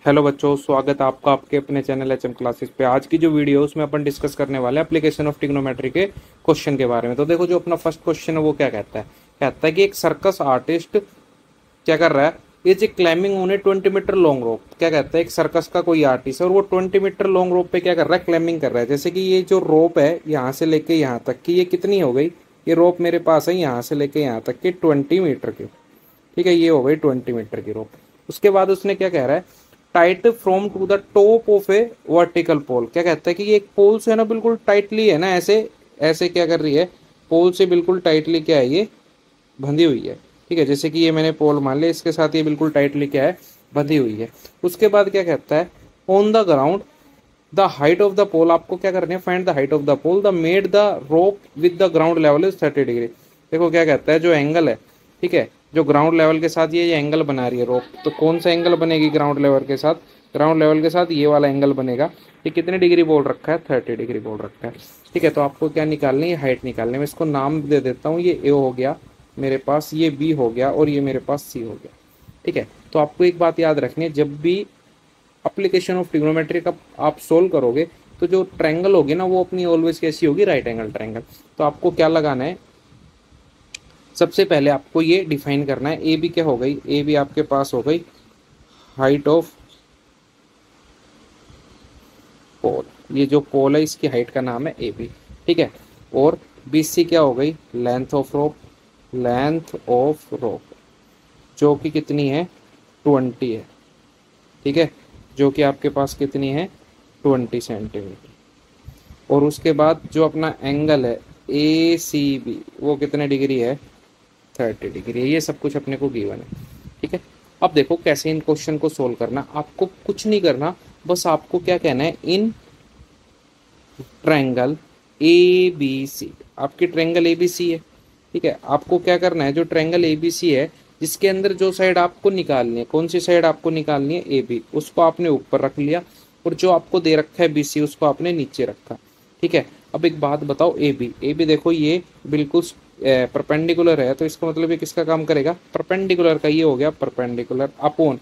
Hello बच्चों, स्वागत है आपका आपके अपने चैनल एचएम क्लासेस पे। आज की जो वीडियो है उसमें अपन डिस्कस करने वाले हैं एप्लीकेशन ऑफ ट्रिग्नोमेट्री के क्वेश्चन के बारे में। तो देखो, जो अपना फर्स्ट क्वेश्चन है वो क्या कहता है कि एक सर्कस आर्टिस्ट क्या कर रहा है, is a climbing on a 20 metre long rope. क्या कहता है, एक सर्कस का कोई आर्टिस्ट है और वो 20 मीटर लॉन्ग रोप पे क्या कर रहा है, क्लाइंबिंग कर रहा है। जैसे कि ये जो रोप है यहाँ से लेके यहाँ तक की, ये कितनी हो गई, ये रोप मेरे पास है यहाँ से लेके यहाँ तक की 20 मीटर की। ठीक है, ये हो गई 20 मीटर की रोप। उसके बाद उसने क्या कह रहा है, tight from to the top of a vertical pole. क्या कहता है कि ये एक पोल से है ना बिल्कुल टाइटली है ना, ऐसे ऐसे क्या कर रही है, पोल से बिल्कुल टाइटली क्या है, ये बंधी हुई है। ठीक है, जैसे कि ये मैंने पोल मान लिया, इसके साथ ये बिल्कुल टाइटली क्या है, बंधी हुई है। उसके बाद क्या कहता है, on the ground the height of the pole. आपको क्या करना है, find the height of the pole the made the rope with the ground level is 30 degree. देखो क्या कहता है, जो एंगल है, ठीक है, जो ग्राउंड लेवल के साथ ये एंगल बना रही है रोप, तो कौन सा एंगल बनेगी ग्राउंड लेवल के साथ, ग्राउंड लेवल के साथ ये वाला एंगल बनेगा। ये कितने डिग्री बोल रखा है, 30 डिग्री बोल रखा है। ठीक है, तो आपको क्या निकालनी है, हाइट निकालनी है। मैं इसको नाम दे देता हूँ, ये ए हो गया मेरे पास, ये बी हो गया और ये मेरे पास सी हो गया। ठीक है, तो आपको एक बात याद रखनी है, जब भी एप्लीकेशन ऑफ ट्रिग्नोमेट्री का आप सोल्व करोगे तो जो ट्रायंगल होगी ना वो अपनी ऑलवेज कैसी होगी, राइट एंगल ट्रायंगल। तो आपको क्या लगाना है, सबसे पहले आपको ये डिफाइन करना है, ए बी क्या हो गई, ए बी आपके पास हो गई हाइट ऑफ पोल। ये जो पोल है इसकी हाइट का नाम है ए बी। ठीक है, और बी सी क्या हो गई, length of rope, length of rope जो कि कितनी है, 20 है। ठीक है, जो कि आपके पास कितनी है, 20 सेंटीमीटर। और उसके बाद जो अपना एंगल है ए सी बी, वो कितने डिग्री है, 30 डिग्री है। ये सब कुछ अपने को गिवन है। ठीक है, अब देखो कैसे इन क्वेश्चन को सोल्व करना। आपको कुछ नहीं करना, बस आपको क्या कहना है, इन ट्रायंगल ए बी सी, आपकी ट्रायंगल ए बी सी है। ठीक है, आपको क्या करना है, जो ट्रायंगल ए बी सी है जिसके अंदर जो साइड आपको निकालनी है, कौन सी साइड आपको निकालनी है, ए बी, उसको आपने ऊपर रख लिया और जो आपको दे रखा है बी सी उसको आपने नीचे रखा। ठीक है, अब एक बात बताओ, ए बी देखो ये बिल्कुल परपेंडिकुलर है, तो इसका मतलब ये किसका काम करेगा, परपेंडिकुलर का। ये हो गया परपेंडिकुलर अपॉन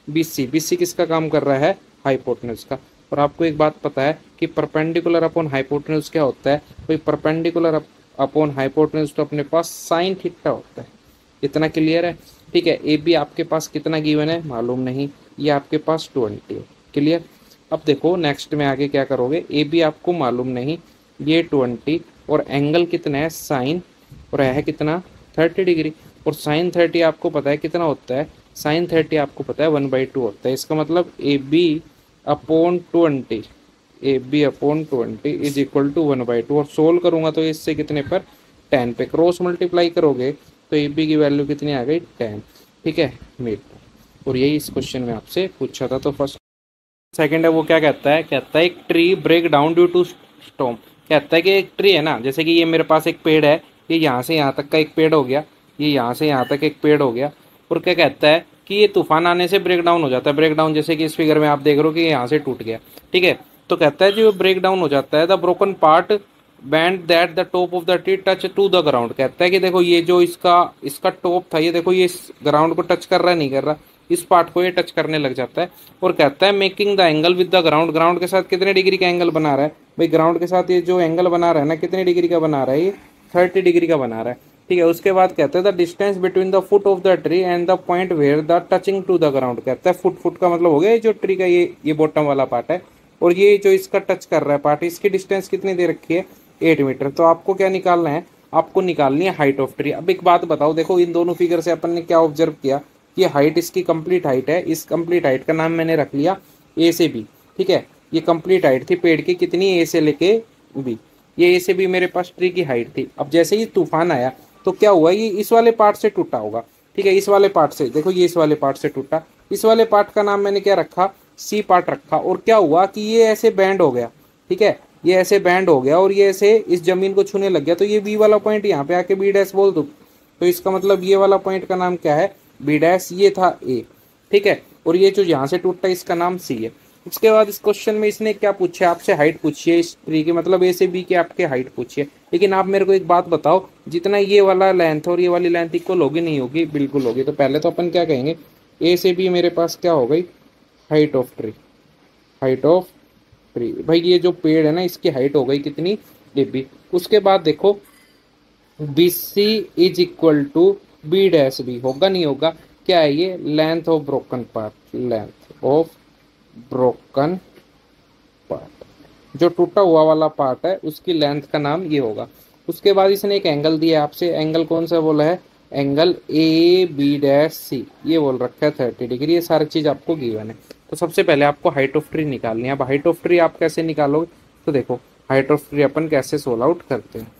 बी सी किसका काम कर रहा है, हाइपोटेन्यूज का। और आपको एक बात पता है कि परपेंडिकुलर अपॉन हाइपोटेन्यूज क्या होता है, कोई परपेंडिकुलर अपॉन हाइपोटेन्यूज तो अपने पास साइन थीटा होता है। इतना क्लियर है। ठीक है, ए बी आपके पास कितना गिवन है मालूम नहीं, ये आपके पास 20 है। क्लियर। अब देखो नेक्स्ट में आगे क्या करोगे, ए बी आपको मालूम नहीं, ये 20 और एंगल कितना है, साइन, और है कितना, 30 डिग्री। और साइन 30 आपको पता है कितना होता है, साइन 30 आपको पता है 1/2 होता है। इसका मतलब A B upon 20, A B upon 20 is equal to 1/2। और सोल्व करूंगा तो इससे कितने पर, 10 पे। क्रॉस मल्टीप्लाई करोगे तो ए बी की वैल्यू कितनी आ गई, 10। ठीक है, मिड। और यही इस क्वेश्चन में आपसे पूछा था। तो फर्स्ट सेकंड है वो क्या कहता है एक tree break down due to storm. कहता है कि एक ट्री है ना, जैसे कि ये मेरे पास एक पेड़ है, ये यहाँ से यहाँ तक का एक पेड़ हो गया, ये यहाँ से यहाँ तक एक पेड़ हो गया। और क्या कहता है कि ये तूफान आने से ब्रेक डाउन हो जाता है। ब्रेक डाउन जैसे कि इस फिगर में आप देख रहे हो कि यहाँ से टूट गया। ठीक है, तो कहता है जो ब्रेक डाउन हो जाता है, the broken part band that the top of the tree touch to the ground. कहता है कि देखो ये जो इसका इसका टॉप था, ये देखो ये इस ग्राउंड को टच कर रहा है, नहीं कर रहा, इस पार्ट को ये टच करने लग जाता है। और कहता है making the angle with the ground, ground के साथ कितने डिग्री का एंगल बना रहा है भाई, ग्राउंड के साथ ये जो एंगल बना रहा है ना, कितने डिग्री का बना रहा है, ये 30 डिग्री का बना रहा है। ठीक है, उसके बाद कहता है the distance between the foot of the tree and the point where the touching to the ground. कहता है फुट, फुट का मतलब हो गया जो ट्री का ये बॉटम वाला पार्ट है, और ये जो इसका टच कर रहा है पार्ट, इसकी डिस्टेंस कितनी दे रखी है, 8 मीटर। तो आपको क्या निकालना है, आपको निकालनी है हाइट ऑफ ट्री। अब एक बात बताओ, देखो इन दोनों फिगर से अपन ने क्या ऑब्जर्व किया, ये हाइट इसकी कंप्लीट हाइट है, इस कंप्लीट हाइट का नाम मैंने रख लिया ए से बी। ठीक है, ये कंप्लीट हाइट थी पेड़ की, कितनी, ए से लेके बी, ये ए से बी मेरे पास ट्री की हाइट थी। अब जैसे ही तूफान आया तो क्या हुआ, ये इस वाले पार्ट से टूटा होगा। ठीक है, इस वाले पार्ट से, देखो ये इस वाले पार्ट से टूटा, इस वाले पार्ट का नाम मैंने क्या रखा, सी पार्ट रखा। और क्या हुआ कि ये ऐसे बैंड हो गया। ठीक है, ये ऐसे बैंड हो गया और ये ऐसे इस जमीन को छूने लग गया, तो ये बी वाला पॉइंट यहाँ पे आके बी डैश बोल दो। तो इसका मतलब ये वाला पॉइंट का नाम क्या है, बी डैश, ये था ए। ठीक है, और ये जो यहाँ से टूटा इसका नाम सी है। उसके बाद इस क्वेश्चन में इसने क्या पूछा, आपसे हाइट पूछी है इस ट्री की, मतलब ए से बी की आपके हाइट पूछी है। लेकिन आप मेरे को एक बात बताओ, जितना ये वाला लेंथ और ये वाली लेंथ इक्वल होगी नहीं होगी, बिल्कुल होगी। तो पहले तो अपन क्या कहेंगे, ए से बी मेरे पास क्या हो गई, height of tree, height of tree भाई, ये जो पेड़ है ना इसकी हाइट हो गई कितनी, ए बी। उसके बाद देखो B C is equal to B dash B, होगा नहीं होगा, क्या है ये, length of broken part, length of broken part, जो टूटा हुआ वाला पार्ट है उसकी लेंथ का नाम ये होगा। उसके बाद इसने एक एंगल दिया आपसे, एंगल कौन सा बोला है, angle A B dash C, ये बोल रखा है 30 डिग्री, ये सारी चीज आपको गिवन है। तो सबसे पहले आपको हाइट ऑफ ट्री निकालनी है। अब हाइट ऑफ ट्री आप कैसे निकालोगे, तो देखो हाइट ऑफ ट्री अपन कैसे सोल्व आउट करते हैं।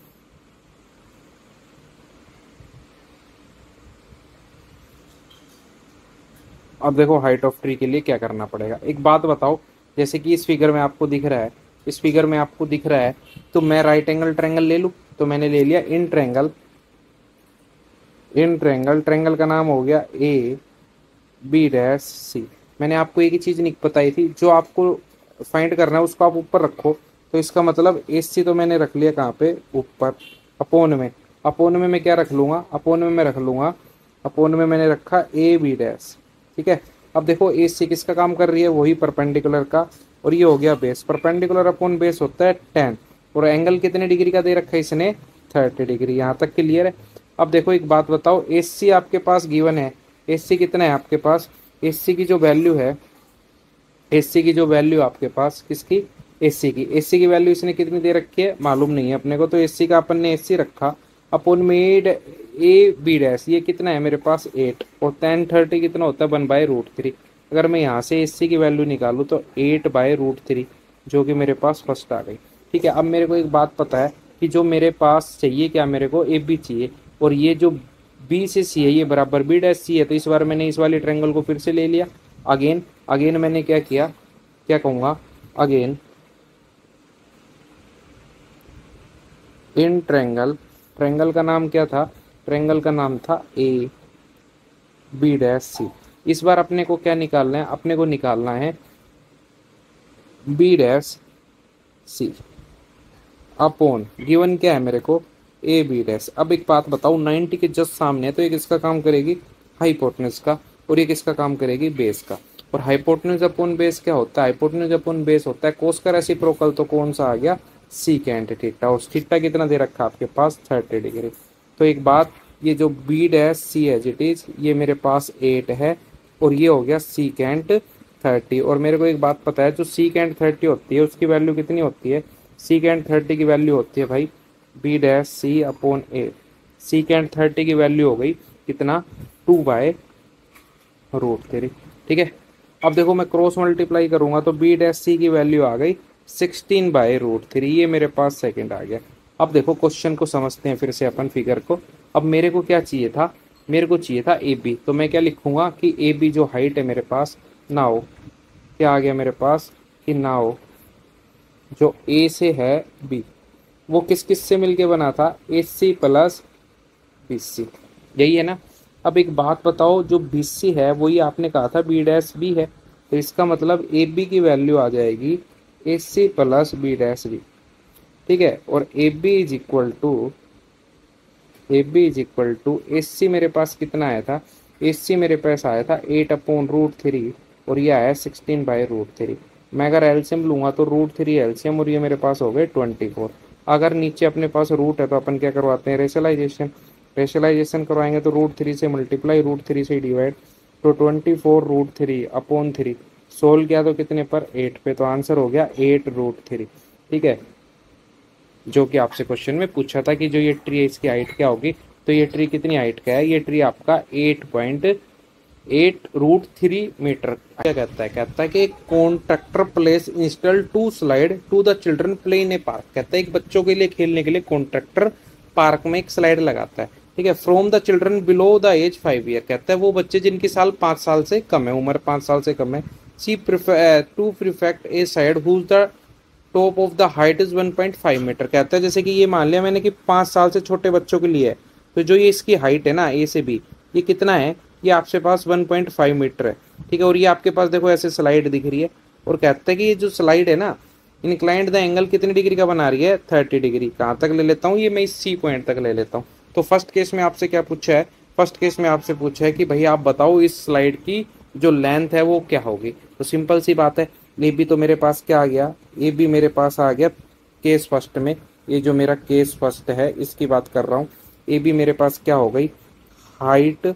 अब देखो हाइट ऑफ ट्री के लिए क्या करना पड़ेगा, एक बात बताओ, जैसे कि इस फिगर में आपको दिख रहा है, इस फिगर में आपको दिख रहा है, तो मैं राइट एंगल ट्रायंगल ले लूं, तो मैंने ले लिया in triangle, in triangle, triangle का नाम हो गया ए बी डैश सी। मैंने आपको एक ही चीज नहीं बताई थी, जो आपको फाइंड करना है उसको आप ऊपर रखो, तो इसका मतलब ए सी तो मैंने रख लिया कहाँ पे, ऊपर, अपोन में, अपोन में मैं क्या रख लूंगा, अपोन में मैं रख लूंगा, अपोन में मैंने रखा ए बी डैश, ठीक है। अब देखो ए सी किसका काम कर रही है, वही परपेंडिकुलर का, और ये हो गया बेस, परपेंडिकुलर अपॉन बेस होता है 10, और एंगल कितने डिग्री का दे रखा है इसने, 30 डिग्री। यहाँ तक क्लियर है। अब देखो एक बात बताओ, ए सी आपके पास गिवन है, ए सी कितना है आपके पास, ए सी की जो वैल्यू है, ए सी की जो वैल्यू आपके पास किसकी, ए सी की, ए सी की वैल्यू इसने कितनी दे रखी है मालूम नहीं है अपने को, तो ए सी का अपन ने ए सी रखा, upon made A B dash, ये कितना है मेरे पास 8, और 10 30 कितना होता है 1/√3। अगर मैं यहाँ से ए सी की वैल्यू निकालूँ तो 8/√3, जो कि मेरे पास फर्स्ट आ गई। ठीक है, अब मेरे को एक बात पता है कि जो मेरे पास चाहिए क्या, मेरे को ए बी चाहिए, और ये जो बी से सी है ये बराबर बी डैश सी है, तो इस बार मैंने इस वाली ट्रायंगल को फिर से ले लिया, अगेन अगेन मैंने क्या किया, क्या कहूँगा, अगेन इन ट्रायंगल, ट्रायंगल का नाम क्या था, ट्रायंगल का नाम था ए बी डैश सी। इस बार अपने को क्या निकालना है, अपने को निकालना है B dash C upon given क्या है मेरे को, ए बी डैश। अब एक बात बताओ, 90 के जस्ट सामने है, तो ये किसका काम करेगी, हाइपोटेनस का, और ये किसका काम करेगी, बेस का। और हाइपोटेनस अपॉन बेस क्या होता है, हाइपोटेनस अपॉन बेस होता है कोस का रेसिप्रोकल, तो कौन सा आ गया, सीकेंट थीटा, और थीटा कितना दे रखा है आपके पास 30 डिग्री। तो एक बात, ये जो बी डैश सी है जिट इज, ये मेरे पास 8 है, और ये हो गया सीकेंट 30। और मेरे को एक बात पता है, जो सीकेंट 30 होती है उसकी वैल्यू कितनी होती है, सीकेंट 30 की वैल्यू होती है भाई B dash C upon A, secant 30 की वैल्यू हो गई कितना, 2/√3। ठीक है, अब देखो मैं क्रॉस मल्टीप्लाई करूंगा तो बी डैश सी की वैल्यू आ गई 16/√3, ये मेरे पास सेकंड आ गया। अब देखो क्वेश्चन को समझते हैं फिर से अपन फिगर को। अब मेरे को क्या चाहिए था, मेरे को चाहिए था ए बी, तो मैं क्या लिखूंगा कि ए बी जो हाइट है मेरे पास ना हो, क्या आ गया मेरे पास कि ना हो, जो ए से है बी, वो किस किस से मिलके बना था, ए सी प्लस बी सी, यही है ना। अब एक बात बताओ, जो बी सी है वही आपने कहा था बी डैश बी है, तो इसका मतलब ए बी की वैल्यू आ जाएगी A C plus B dash B. ठीक है, और A B is equal to, A B is equal to A C मेरे पास कितना आया था, ए सी मेरे पास आया था 8/√3, और ये आया 16/√3। मैं अगर एलसीएम लूंगा तो √3 एलसीएम, और ये मेरे पास हो गए 24। अगर नीचे अपने पास रूट है तो अपन क्या करवाते हैं, रेशलाइजेशन, रेशलाइजेशन करवाएंगे तो √3 से मल्टीप्लाई, √3 से डिवाइड, तो 24√3/3। सोल्व किया तो कितने पर, 8 पे, तो आंसर हो गया 8√3। ठीक है, जो कि आपसे क्वेश्चन में पूछा था कि जो ये ट्री है इसकी हाइट क्या होगी, तो ये ट्री कितनी हाइट का है, ये ट्री आपका 8.8√3 मीटर। क्या कहता है, कहता है कि contractor place install two slide to the children play in a park, कहता है एक बच्चों के लिए खेलने के लिए कॉन्ट्रैक्टर पार्क में एक स्लाइड लगाता है। ठीक है, from the children below the age 5 year, कहता है वो बच्चे जिनकी साल 5 साल से कम है, उम्र 5 साल से कम है। See to prefect a side whose the top of the height is 1.5 metre, कहता है जैसे कि ये मान लिया मैंने कि 5 साल से छोटे बच्चों के लिए है, तो जो ये इसकी हाइट है ना ए से बी, ये कितना है, ये आपके पास 1.5 मीटर है। ठीक है, और ये आपके पास देखो ऐसे स्लाइड दिख रही है, और कहता है कि ये जो स्लाइड है ना, इंक्लाइंड द एंगल कितनी डिग्री का बना रही है, 30 डिग्री। कहाँ तक ले लेता हूँ, ये मैं इस सी पॉइंट तक ले लेता हूँ। तो फर्स्ट केस में आपसे क्या पूछा है, फर्स्ट केस में आपसे पूछा है कि भाई आप बताओ इस स्लाइड की जो लेंथ है वो क्या होगी। तो सिंपल सी बात है, ए बी तो मेरे पास क्या आ गया, ए बी मेरे पास आ गया केस फर्स्ट में, ये जो मेरा केस फर्स्ट है इसकी बात कर रहा हूँ। ए बी मेरे पास क्या हो गई, हाइट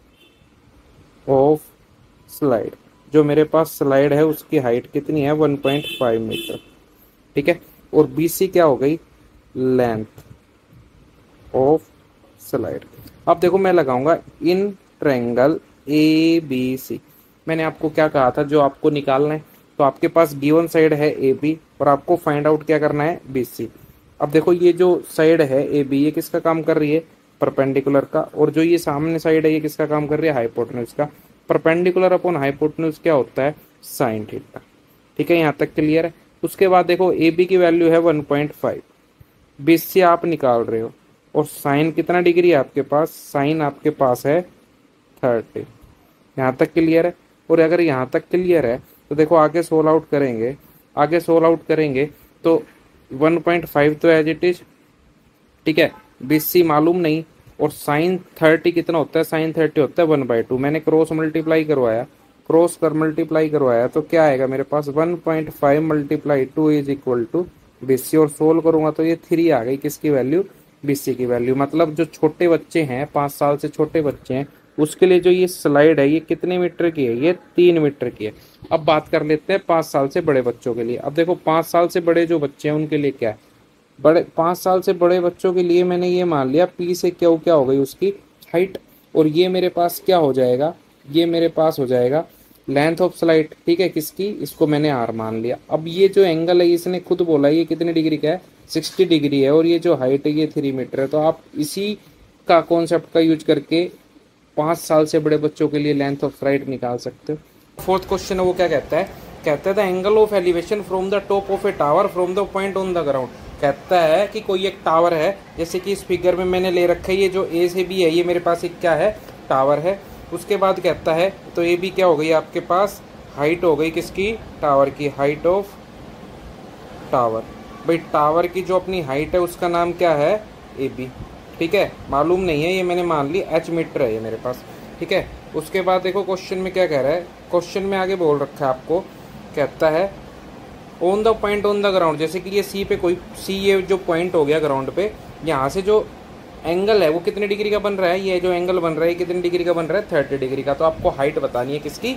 ऑफ स्लाइड, जो मेरे पास स्लाइड है उसकी हाइट कितनी है 1.5 मीटर, ठीक है। और बी सी क्या हो गई, लेंथ ऑफ स्लाइड। अब देखो मैं लगाऊंगा इन ट्रायंगल ए बी सी, मैंने आपको क्या कहा था, जो आपको निकालना है, तो आपके पास गिवन साइड है ए बी और आपको फाइंड आउट क्या करना है, बी सी। अब देखो ये जो साइड है ए बी, ये किसका काम कर रही है, परपेंडिकुलर का, और जो ये सामने साइड है ये किसका काम कर रही है, हाइपोटेन्यूज का। परपेंडिकुलर अपॉन हाइपोटेन्यूज क्या होता है, साइन थीटा, ठीक है, यहाँ तक क्लियर है। उसके बाद देखो ए बी की वैल्यू है 1.5, बी सी आप निकाल रहे हो, और साइन कितना डिग्री है आपके पास, साइन आपके पास है 30, यहाँ तक क्लियर है। और अगर यहाँ तक क्लियर है तो देखो आगे सोल्व आउट करेंगे, आगे सोल्व आउट करेंगे तो 1.5 तो एज इट इज, ठीक है, बी सी मालूम नहीं, और साइन 30 कितना होता है, साइन 30 होता है 1/2, मैंने क्रॉस मल्टीप्लाई करवाया, क्रॉस कर मल्टीप्लाई करवाया तो क्या आएगा मेरे पास 1.5 multiply 2 is equal to B C, और सोल्व करूंगा तो ये 3 आ गई, किसकी वैल्यू, बी सी की वैल्यू। मतलब जो छोटे बच्चे हैं, 5 साल से छोटे बच्चे हैं, उसके लिए जो ये स्लाइड है ये कितने मीटर की है, ये 3 मीटर की है। अब बात कर लेते हैं 5 साल से बड़े बच्चों के लिए। अब देखो 5 साल से बड़े जो बच्चे हैं उनके लिए क्या है, बड़े 5 साल से बड़े बच्चों के लिए मैंने ये मान लिया पी से क्यू क्या हो गई उसकी हाइट, और ये मेरे पास क्या हो जाएगा, ये मेरे पास हो जाएगा लेंथ ऑफ स्लाइड, ठीक है, किसकी, इसको मैंने आर मान लिया। अब ये जो एंगल है इसने खुद बोला ये कितने डिग्री का है, 60 डिग्री है, और ये जो हाइट है ये 3 मीटर है। तो आप इसी का कॉन्सेप्ट का यूज करके 5 साल से बड़े बच्चों के लिए लेंथ ऑफ स्लाइड निकाल सकते हो। फोर्थ क्वेश्चन है वो क्या कहता है, कहता है the angle of elevation from the top of a tower from the point on the ground. कहता है कि कोई एक टावर है, जैसे कि इस फिगर में मैंने ले रखा है, ये जो ए से बी है ये मेरे पास एक क्या है, टावर है। उसके बाद कहता है तो ए बी क्या हो गई आपके पास, हाइट हो गई किसकी, टावर की, हाइट ऑफ टावर। भाई टावर की जो अपनी हाइट है उसका नाम क्या है, ए बी, ठीक है, मालूम नहीं है, ये मैंने मान ली एच मीटर है ये मेरे पास, ठीक है। उसके बाद देखो क्वेश्चन में क्या कह रहा है, क्वेश्चन में आगे बोल रखा है आपको, कहता है on the point on the ground, जैसे कि ये सी पे कोई, सी ये जो पॉइंट हो गया ग्राउंड पे, यहाँ से जो एंगल है वो कितने डिग्री का बन रहा है, ये जो एंगल बन रहा है कितने डिग्री का बन रहा है, 30 डिग्री का। तो आपको हाइट बतानी है किसकी,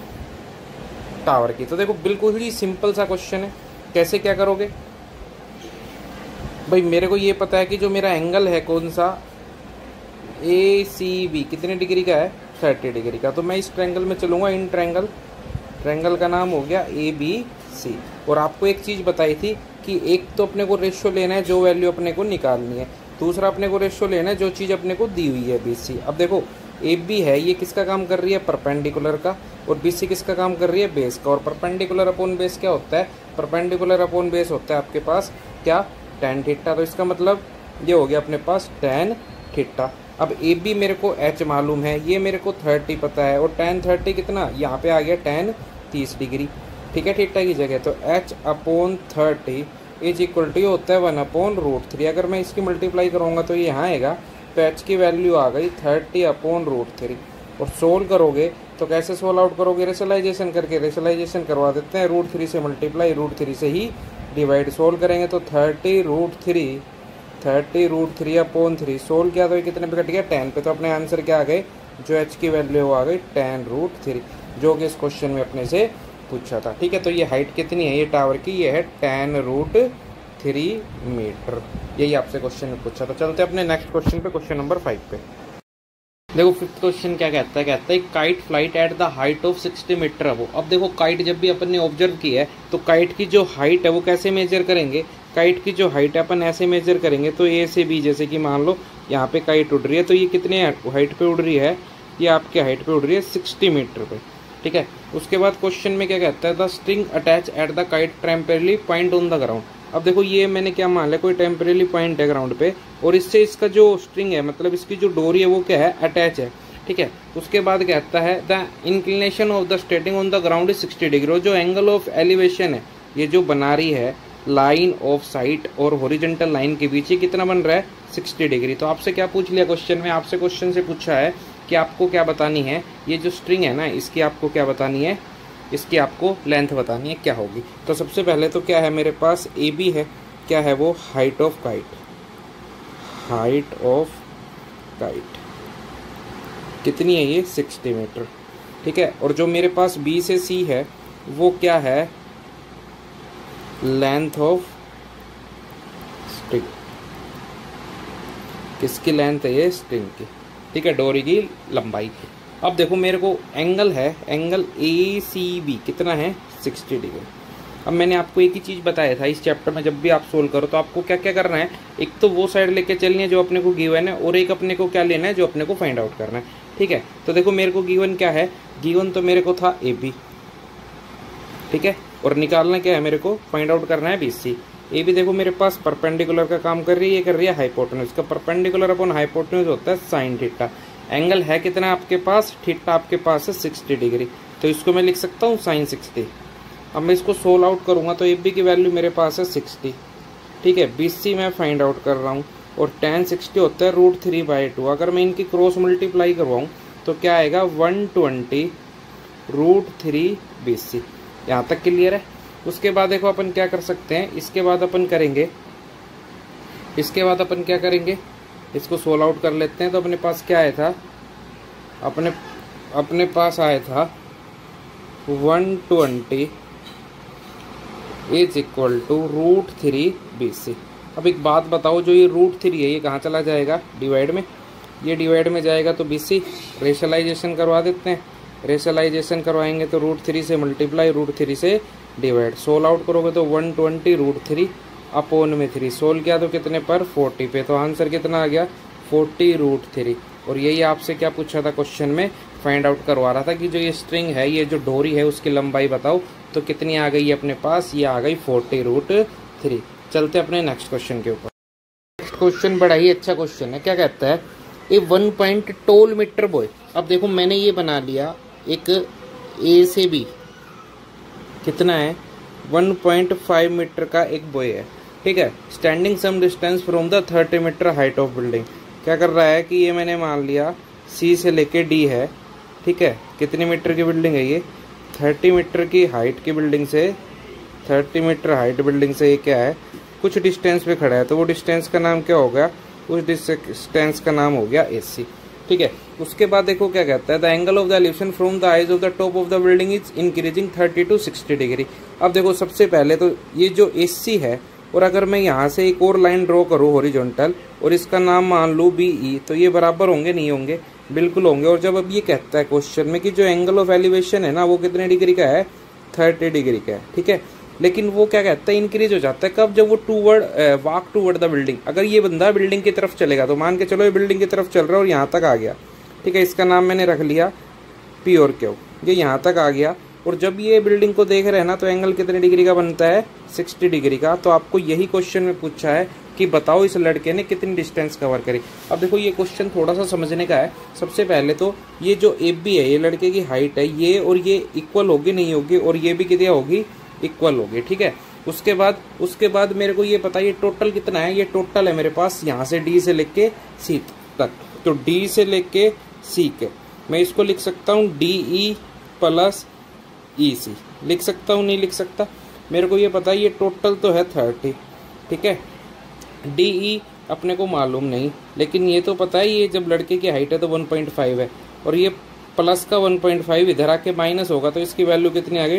टावर की। तो देखो बिल्कुल ही सिंपल सा क्वेश्चन है, कैसे क्या करोगे भाई, मेरे को ये पता है कि जो मेरा एंगल है कौन सा, ए सी बी कितने डिग्री का है, 30 डिग्री का। तो मैं इस ट्रायंगल में चलूंगा, इन ट्रायंगल, ट्रायंगल का नाम हो गया ए बी सी। और आपको एक चीज़ बताई थी कि एक तो अपने को रेशियो लेना है जो वैल्यू अपने को निकालनी है, दूसरा अपने को रेशियो लेना है जो चीज़ अपने को दी हुई है, बी सी। अब देखो ए बी है ये किसका काम कर रही है, परपेंडिकुलर का, और बी सी किसका काम कर रही है, बेस का। और परपेंडिकुलर अपॉन बेस क्या होता है, परपेंडिकुलर अपॉन बेस होता है आपके पास क्या, tan थीटा। तो इसका मतलब ये हो गया अपने पास tan थीटा। अब ए बी मेरे को एच मालूम है, ये मेरे को 30 पता है, और tan 30 कितना, यहाँ पे आ गया tan 30 डिग्री, ठीक है, थीटा की जगह। तो h upon 30 is equal to होता है 1/√3। अगर मैं इसकी मल्टीप्लाई करूँगा तो ये यहाँ आएगा, तो h की वैल्यू आ गई 30/√3। और सोल्व करोगे तो कैसे सोल्व आउट करोगे, रेशनलाइजेशन करके, रेशनलाइजेशन करवा देते हैं, √3 से मल्टीप्लाई, √3 से ही डिवाइड। सोल्व करेंगे तो 30√3/3 सोल्व किया तो ये कितने पे कट गया, 10 पे। तो अपने आंसर क्या आ गए, जो h की वैल्यू आ गई tan√3, जो कि इस क्वेश्चन में अपने से पूछा था, ठीक है। तो ये हाइट कितनी है ये टावर की, ये है tan√3 मीटर, यही आपसे क्वेश्चन में पूछा था। चलते अपने नेक्स्ट क्वेश्चन पे, क्वेश्चन नंबर 5 पे। देखो फिफ्थ क्वेश्चन क्या कहता है, कहता है kite flight at the height of 60 metre above. अब देखो काइट जब भी अपन ने ऑब्जर्व की है तो काइट की जो हाइट है वो कैसे मेजर करेंगे, काइट की जो हाइट है अपन ऐसे मेजर करेंगे। तो ए से बी, जैसे कि मान लो यहाँ पे काइट उड़ रही है, तो ये कितने हाइट पे उड़ रही है, ये आपके हाइट पे उड़ रही है 60 मीटर पे, ठीक है। उसके बाद क्वेश्चन में क्या कहता है, the string attach at the kite temporarily point on the ground. अब देखो ये मैंने क्या मान लिया, कोई टेम्परेली पॉइंट है ग्राउंड पे, और इससे इसका जो स्ट्रिंग है, मतलब इसकी जो डोरी है वो क्या है, अटैच है, ठीक है। उसके बाद कहता है the inclination of the stating on the ground is 60 degree. और जो एंगल ऑफ एलिवेशन है, ये जो बना रही है लाइन ऑफ साइट और हॉरिजॉन्टल लाइन के बीच, ये कितना बन रहा है, 60 डिग्री। तो आपसे क्या पूछ लिया क्वेश्चन में, आपसे क्वेश्चन से पूछा है कि आपको क्या बतानी है, ये जो स्ट्रिंग है ना इसकी आपको क्या बतानी है, इसकी आपको लेंथ बतानी है क्या होगी। तो सबसे पहले तो क्या है मेरे पास ए बी है, क्या है वो height of kite, height of kite कितनी है ये 60 मीटर, ठीक है। और जो मेरे पास बी से सी है वो क्या है लेंथ ऑफ स्ट्रिंग, किसकी लेंथ है ये स्ट्रिंग की, ठीक है, डोरी की लंबाई। अब देखो मेरे को एंगल है, एंगल ए सी बी कितना है 60 डिग्री। अब मैंने आपको एक ही चीज़ बताया था इस चैप्टर में, जब भी आप सोल्व करो तो आपको क्या क्या करना है, एक तो वो साइड लेके चलनी है जो अपने को गिवन है, और एक अपने को क्या लेना है जो अपने को फाइंड आउट करना है, ठीक है। तो देखो मेरे को गिवन क्या है, गिवन तो मेरे को था ए बी, ठीक है, और निकालना क्या है मेरे को फाइंड आउट करना है बी सी। ए भी देखो मेरे पास परपेंडिकुलर का काम कर रही है, ये कर रही है हाइपोटेन्यूज का, परपेंडिकुलर अपॉन हाइपोटेन्यूज होता है साइन थीटा। एंगल है कितना आपके पास, थीटा आपके पास है 60 डिग्री, तो इसको मैं लिख सकता हूँ साइन 60। अब मैं इसको सोल्व आउट करूँगा तो ए बी की वैल्यू मेरे पास है 60, ठीक है। बी सी मैं फाइंड आउट कर रहा हूँ, और tan 60 होता है √3/2। अगर मैं इनकी क्रॉस मल्टीप्लाई करवाऊँ तो क्या आएगा 120 √3 बी सी। यहाँ तक क्लियर है। उसके बाद देखो अपन क्या कर सकते हैं, इसके बाद अपन क्या करेंगे, इसको सोल्व आउट कर लेते हैं। तो अपने पास क्या आया था, अपने पास आया था 120 is equal to √3 B C. अब एक बात बताओ, जो ये √3 है ये कहाँ चला जाएगा डिवाइड में, ये डिवाइड में जाएगा तो बी सी रेशलाइजेशन करवा देते हैं। रेशलाइजेशन करवाएंगे तो √3 से मल्टीप्लाई, √3 से डिवाइड, सोल्व आउट करोगे तो 120 √3 अपॉन में 3, सोल्व किया तो कितने पर 40 पे, तो आंसर कितना आ गया 40 √3। और यही आपसे क्या पूछा था क्वेश्चन में, फाइंड आउट करवा रहा था कि जो ये स्ट्रिंग है, ये जो डोरी है उसकी लंबाई बताओ, तो कितनी आ गई अपने पास, ये आ गई 40 √3। चलते अपने नेक्स्ट क्वेश्चन के ऊपर। नेक्स्ट क्वेश्चन बड़ा ही अच्छा क्वेश्चन है, क्या कहता है, a 1 point tall metre boy. अब देखो मैंने ये बना लिया एक ए से बी कितना है 1.5 मीटर का एक बॉय है, ठीक है, standing some distance from the 30 metre height of building. क्या कर रहा है कि ये मैंने मान लिया सी से लेके डी है, ठीक है, कितने मीटर की बिल्डिंग है ये 30 मीटर की हाइट की बिल्डिंग से, 30 मीटर हाइट बिल्डिंग से ये क्या है कुछ डिस्टेंस पे खड़ा है, तो वो डिस्टेंस का नाम क्या होगा, उस डिस्टेंस का नाम हो गया ए सी, ठीक है। उसके बाद देखो क्या कहता है, the angle of the elevation from the eyes of the top of the building is increasing 30 to 60 degree. अब देखो सबसे पहले तो ये जो ए सी है, और अगर मैं यहाँ से एक और लाइन ड्रॉ करूँ हॉरिजॉन्टल और इसका नाम मान लूँ बी ई, तो ये बराबर होंगे नहीं होंगे, बिल्कुल होंगे। और जब अब ये कहता है क्वेश्चन में कि जो एंगल ऑफ एलिवेशन है ना वो कितने डिग्री का है 30 डिग्री का है, ठीक है, लेकिन वो क्या कहता है इंक्रीज हो जाता है कब, जब वो वॉक टूवर्ड द बिल्डिंग। अगर ये बंदा बिल्डिंग की तरफ चलेगा तो मान के चलो ये बिल्डिंग की तरफ चल रहा है और यहाँ तक आ गया, ठीक है, इसका नाम मैंने रख लिया पी और क्यू, ये यहाँ तक आ गया, और जब ये बिल्डिंग को देख रहे हैं ना तो एंगल कितने डिग्री का बनता है 60 डिग्री का। तो आपको यही क्वेश्चन में पूछा है कि बताओ इस लड़के ने कितनी डिस्टेंस कवर करी। अब देखो ये क्वेश्चन थोड़ा सा समझने का है। सबसे पहले तो ये जो ए बी है, ये लड़के की हाइट है, ये और ये इक्वल होगी नहीं होगी, और ये भी कितनी होगी इक्वल होगी, ठीक है। उसके बाद मेरे को ये पता, ये टोटल कितना है, ये टोटल है मेरे पास यहाँ से डी से लेके सी तक, तो डी से लेके सी के मैं इसको लिख सकता हूँ डी ई प्लस ई सी, लिख सकता हूँ नहीं लिख सकता, मेरे को ये पता है ये टोटल तो है 30, ठीक है। डी ई अपने को मालूम नहीं, लेकिन ये तो पता है ये जब लड़के की हाइट है तो 1.5 है, और ये प्लस का 1.5 इधर आके माइनस होगा, तो इसकी वैल्यू कितनी आ गई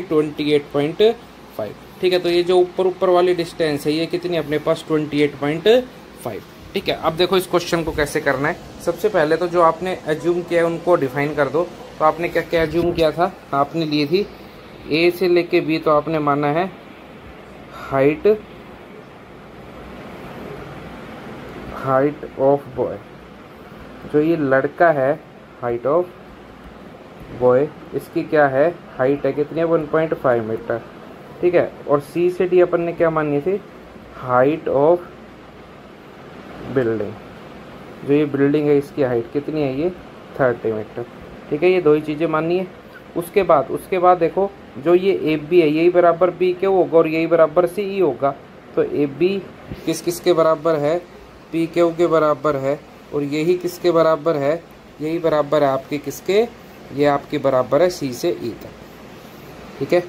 28.5, ठीक है। तो ये जो ऊपर वाली डिस्टेंस है ये कितनी अपने पास 28.5, ठीक है। अब देखो इस क्वेश्चन को कैसे करना है। सबसे पहले तो जो आपने एज्यूम किया है उनको डिफाइन कर दो। तो आपने क्या क्या एज्यूम किया था, आपने ली थी ए से लेके बी, तो आपने माना है हाइट ऑफ बॉय, जो ये लड़का है हाइट ऑफ बॉय, इसकी क्या है हाइट है कितनी है 1.5 मीटर, ठीक है। और सी से डी अपन ने क्या मानी थी हाइट ऑफ बिल्डिंग, जो ये बिल्डिंग है इसकी हाइट कितनी है ये 30 मीटर, ठीक है। ये दो ही चीज़ें माननी है। उसके बाद देखो जो ये ए बी है यही बराबर बी क्यू होगा और यही बराबर सी ई होगा, तो ए बी किस के बराबर है पी क्यू के बराबर है, और यही किसके बराबर है, यही बराबर है आपके किसके, ये आपके बराबर है सी से ई तक, ठीक है।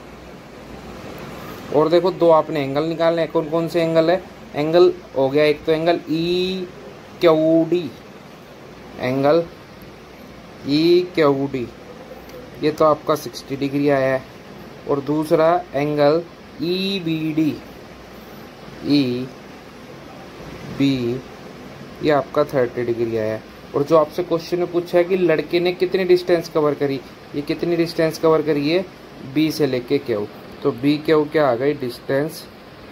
और देखो दो आपने एंगल निकालने हैं, कौन कौन से एंगल है? एंगल हो गया एक तो angle E Q D, angle E Q D, ये तो आपका 60 डिग्री आया है। और दूसरा angle E B D, E B, ये आपका 30 डिग्री आया है। और जो आपसे क्वेश्चन में पूछा है कि लड़के ने कितनी डिस्टेंस कवर करी, ये कितनी डिस्टेंस कवर करी है? बी से लेके क्यू, तो बी क्यू क्या आ गई? Distance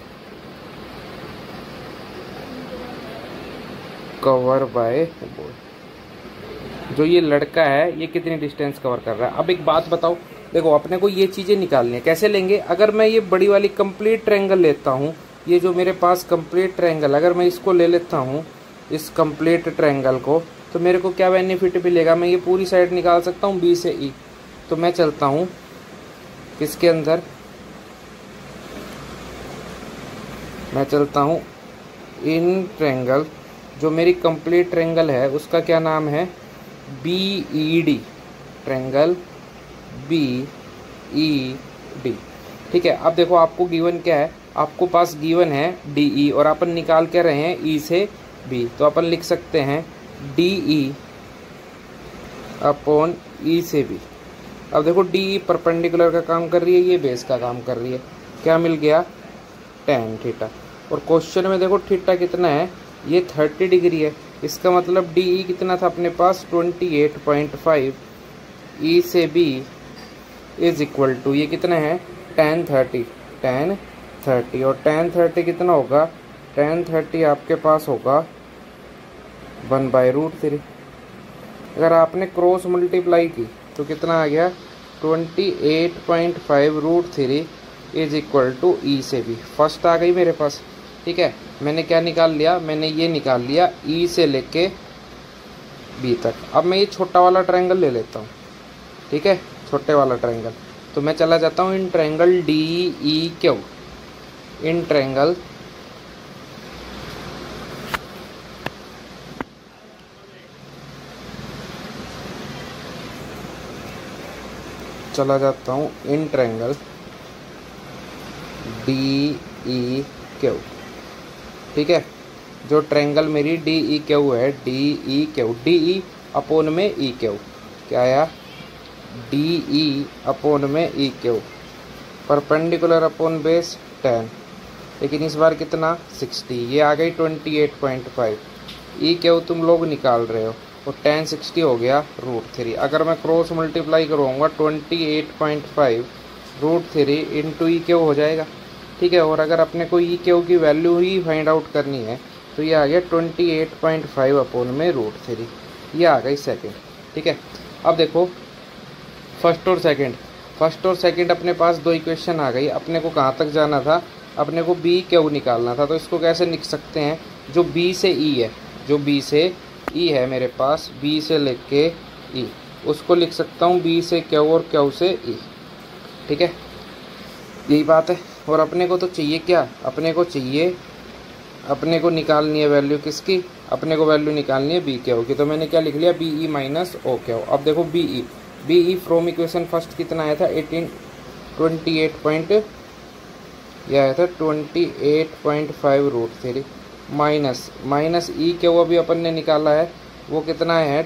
cover by boy. जो ये लड़का है ये कितनी डिस्टेंस कवर कर रहा है। अब एक बात बताओ, देखो अपने को ये चीजें निकालनी है, कैसे लेंगे? अगर मैं ये बड़ी वाली कंप्लीट ट्रायंगल लेता हूँ, ये जो मेरे पास कंप्लीट ट्रायंगल, अगर मैं इसको ले लेता हूँ, इस कंप्लीट ट्रायंगल को, तो मेरे को क्या बेनिफिट मिलेगा? मैं ये पूरी साइड निकाल सकता हूँ बी से ई। तो मैं चलता हूँ किसके अंदर? मैं चलता हूँ इन ट्रायंगल, जो मेरी कंप्लीट ट्रायंगल है उसका क्या नाम है? B E D, triangle B E D. ठीक है। अब देखो आपको गिवन क्या है? आपको पास गिवन है डी ई, और अपन निकाल के रहे हैं ई से बी, तो अपन लिख सकते हैं डी ई अपॉन ई से बी। अब देखो डी ई परपेंडिकुलर का काम कर रही है, ये बेस का काम कर रही है। क्या मिल गया? tan theta. और क्वेश्चन में देखो थीटा कितना है? ये 30 डिग्री है। इसका मतलब डी ई कितना था अपने पास? 28.5। ई से बी इज इक्वल टू, ये कितना है? tan 30, tan 30। और tan 30 कितना होगा? tan 30 आपके पास होगा 1/√3। अगर आपने क्रॉस मल्टीप्लाई की तो कितना आ गया? 28.5√3 इज इक्वल टू ई से बी। फर्स्ट आ गई मेरे पास। ठीक है। मैंने क्या निकाल लिया? मैंने ये निकाल लिया ई से लेके बी तक। अब मैं ये छोटा वाला ट्रायंगल ले लेता हूँ। ठीक है, छोटे वाला ट्रायंगल। तो मैं चला जाता हूँ in triangle D E Q, in triangle चला जाता हूँ in triangle D E Q. ठीक है। जो ट्रायंगल मेरी डी ई क्यू है, D E Q, D E upon में ई क्यू, क्या आया? डी ई अपोन में E Q, perpendicular upon base 10, लेकिन इस बार कितना? 60। ये आ गई 28.5। ई क्यू तुम लोग निकाल रहे हो, और tan 60 हो गया √3। अगर मैं क्रॉस मल्टीप्लाई करूँगा 28.5√3 इंटू ई क्यू हो जाएगा। ठीक है। और अगर अपने को ई क्यू की वैल्यू ही फाइंड आउट करनी है तो ये आ गया 28.5 अपोन में √3। ये आ गई सेकंड। ठीक है। अब देखो फर्स्ट और सेकंड अपने पास दो इक्वेशन आ गई। अपने को कहाँ तक जाना था? अपने को बी क्यू निकालना था। तो इसको कैसे लिख सकते हैं? जो बी से ई है, जो बी से ई है मेरे पास, बी से लेके ई, उसको लिख सकता हूँ बी से क्यू और क्यू से ई। ठीक है, यही बात है। और अपने को तो चाहिए क्या? अपने को निकालनी है वैल्यू किसकी? अपने को वैल्यू निकालनी है बी क्यू की। तो मैंने क्या लिख लिया? B E minus O Q. अब देखो B E from equation first कितना आया था? 28.5√3 माइनस ई क्यू अभी अपन ने निकाला है, वो कितना है?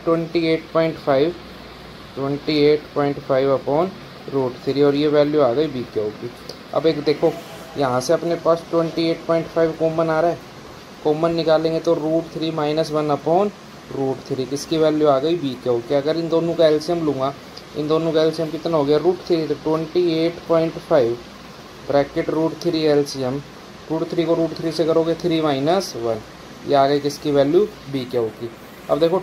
28.5 अपॉन √3, और ये वैल्यू आ गई बी क्यू की। अब एक देखो यहाँ से अपने पास 28.5 कॉमन आ रहा है, कॉमन निकालेंगे तो √3 माइनस 1 अपॉन √3, किसकी वैल्यू आ गई? बी क्यू की। अगर इन दोनों का एलसीएम लूँगा, इन दोनों का एलसीएम कितना हो गया? √3, तो 28.5 ब्रैकेट √3 एलसीएम, √3 को √3 से करोगे 3 माइनस 1, ये आ गई किसकी वैल्यू? बी क्यू की। अब देखो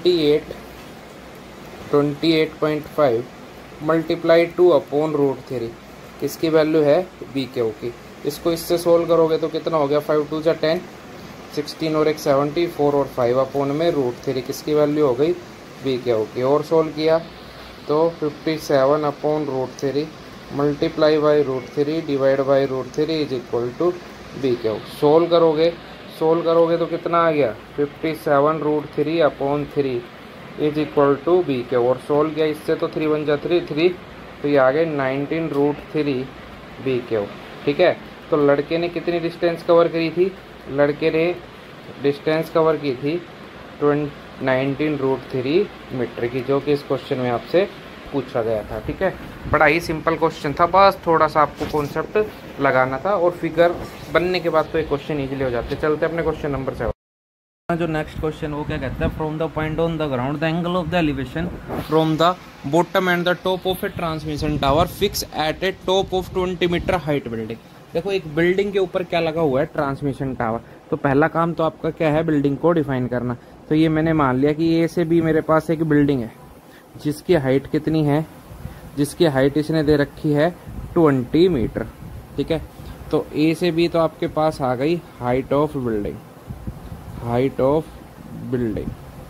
28.5 मल्टीप्लाई 2 अपॉन √3, किसकी वैल्यू है? बी क्यू की। इसको इससे सोल्व करोगे तो कितना हो गया? 5 2 जा 10, 16 और 1 74 और 5 अपॉन में √3, किसकी वैल्यू हो गई? बी क्यू की। और सोल्व किया तो 57 upon √3 multiply by √3 divide by √3 is equal to B Q. Solve करोगे तो कितना आ गया? 57 √3 upon 3 is equal to B Q. और सोल्व किया इससे तो 3 1 जा 3, 3 तो ये आ गए 19√3 BQ। ठीक है, तो लड़के ने कितनी डिस्टेंस कवर करी थी? लड़के ने डिस्टेंस कवर की थी 19√3 मीटर की, जो कि इस क्वेश्चन में आपसे पूछा गया था। ठीक है, बड़ा ही सिंपल क्वेश्चन था, बस थोड़ा सा आपको कॉन्सेप्ट लगाना था और फिगर बनने के बाद तो ये क्वेश्चन इजीली हो जाते। चलते अपने क्वेश्चन नंबर 7। जो नेक्स्ट क्वेश्चन वो क्या कहता है, from the point on the ground the angle of the elevation from the bottom and the top of a transmission tower fix at a top of 20 metre height building. देखो एक building के ऊपर क्या लगा हुआ है, ट्रांसमिशन टावर। तो पहला काम तो आपका क्या है, बिल्डिंग को डिफाइन करना। तो ये मैंने मान लिया कि ए से बी मेरे पास एक बिल्डिंग है जिसकी हाइट कितनी है, जिसकी हाइट इसने दे रखी है 20 मीटर। ठीक है, तो ए से बी तो आपके पास आ गई height of building, height of building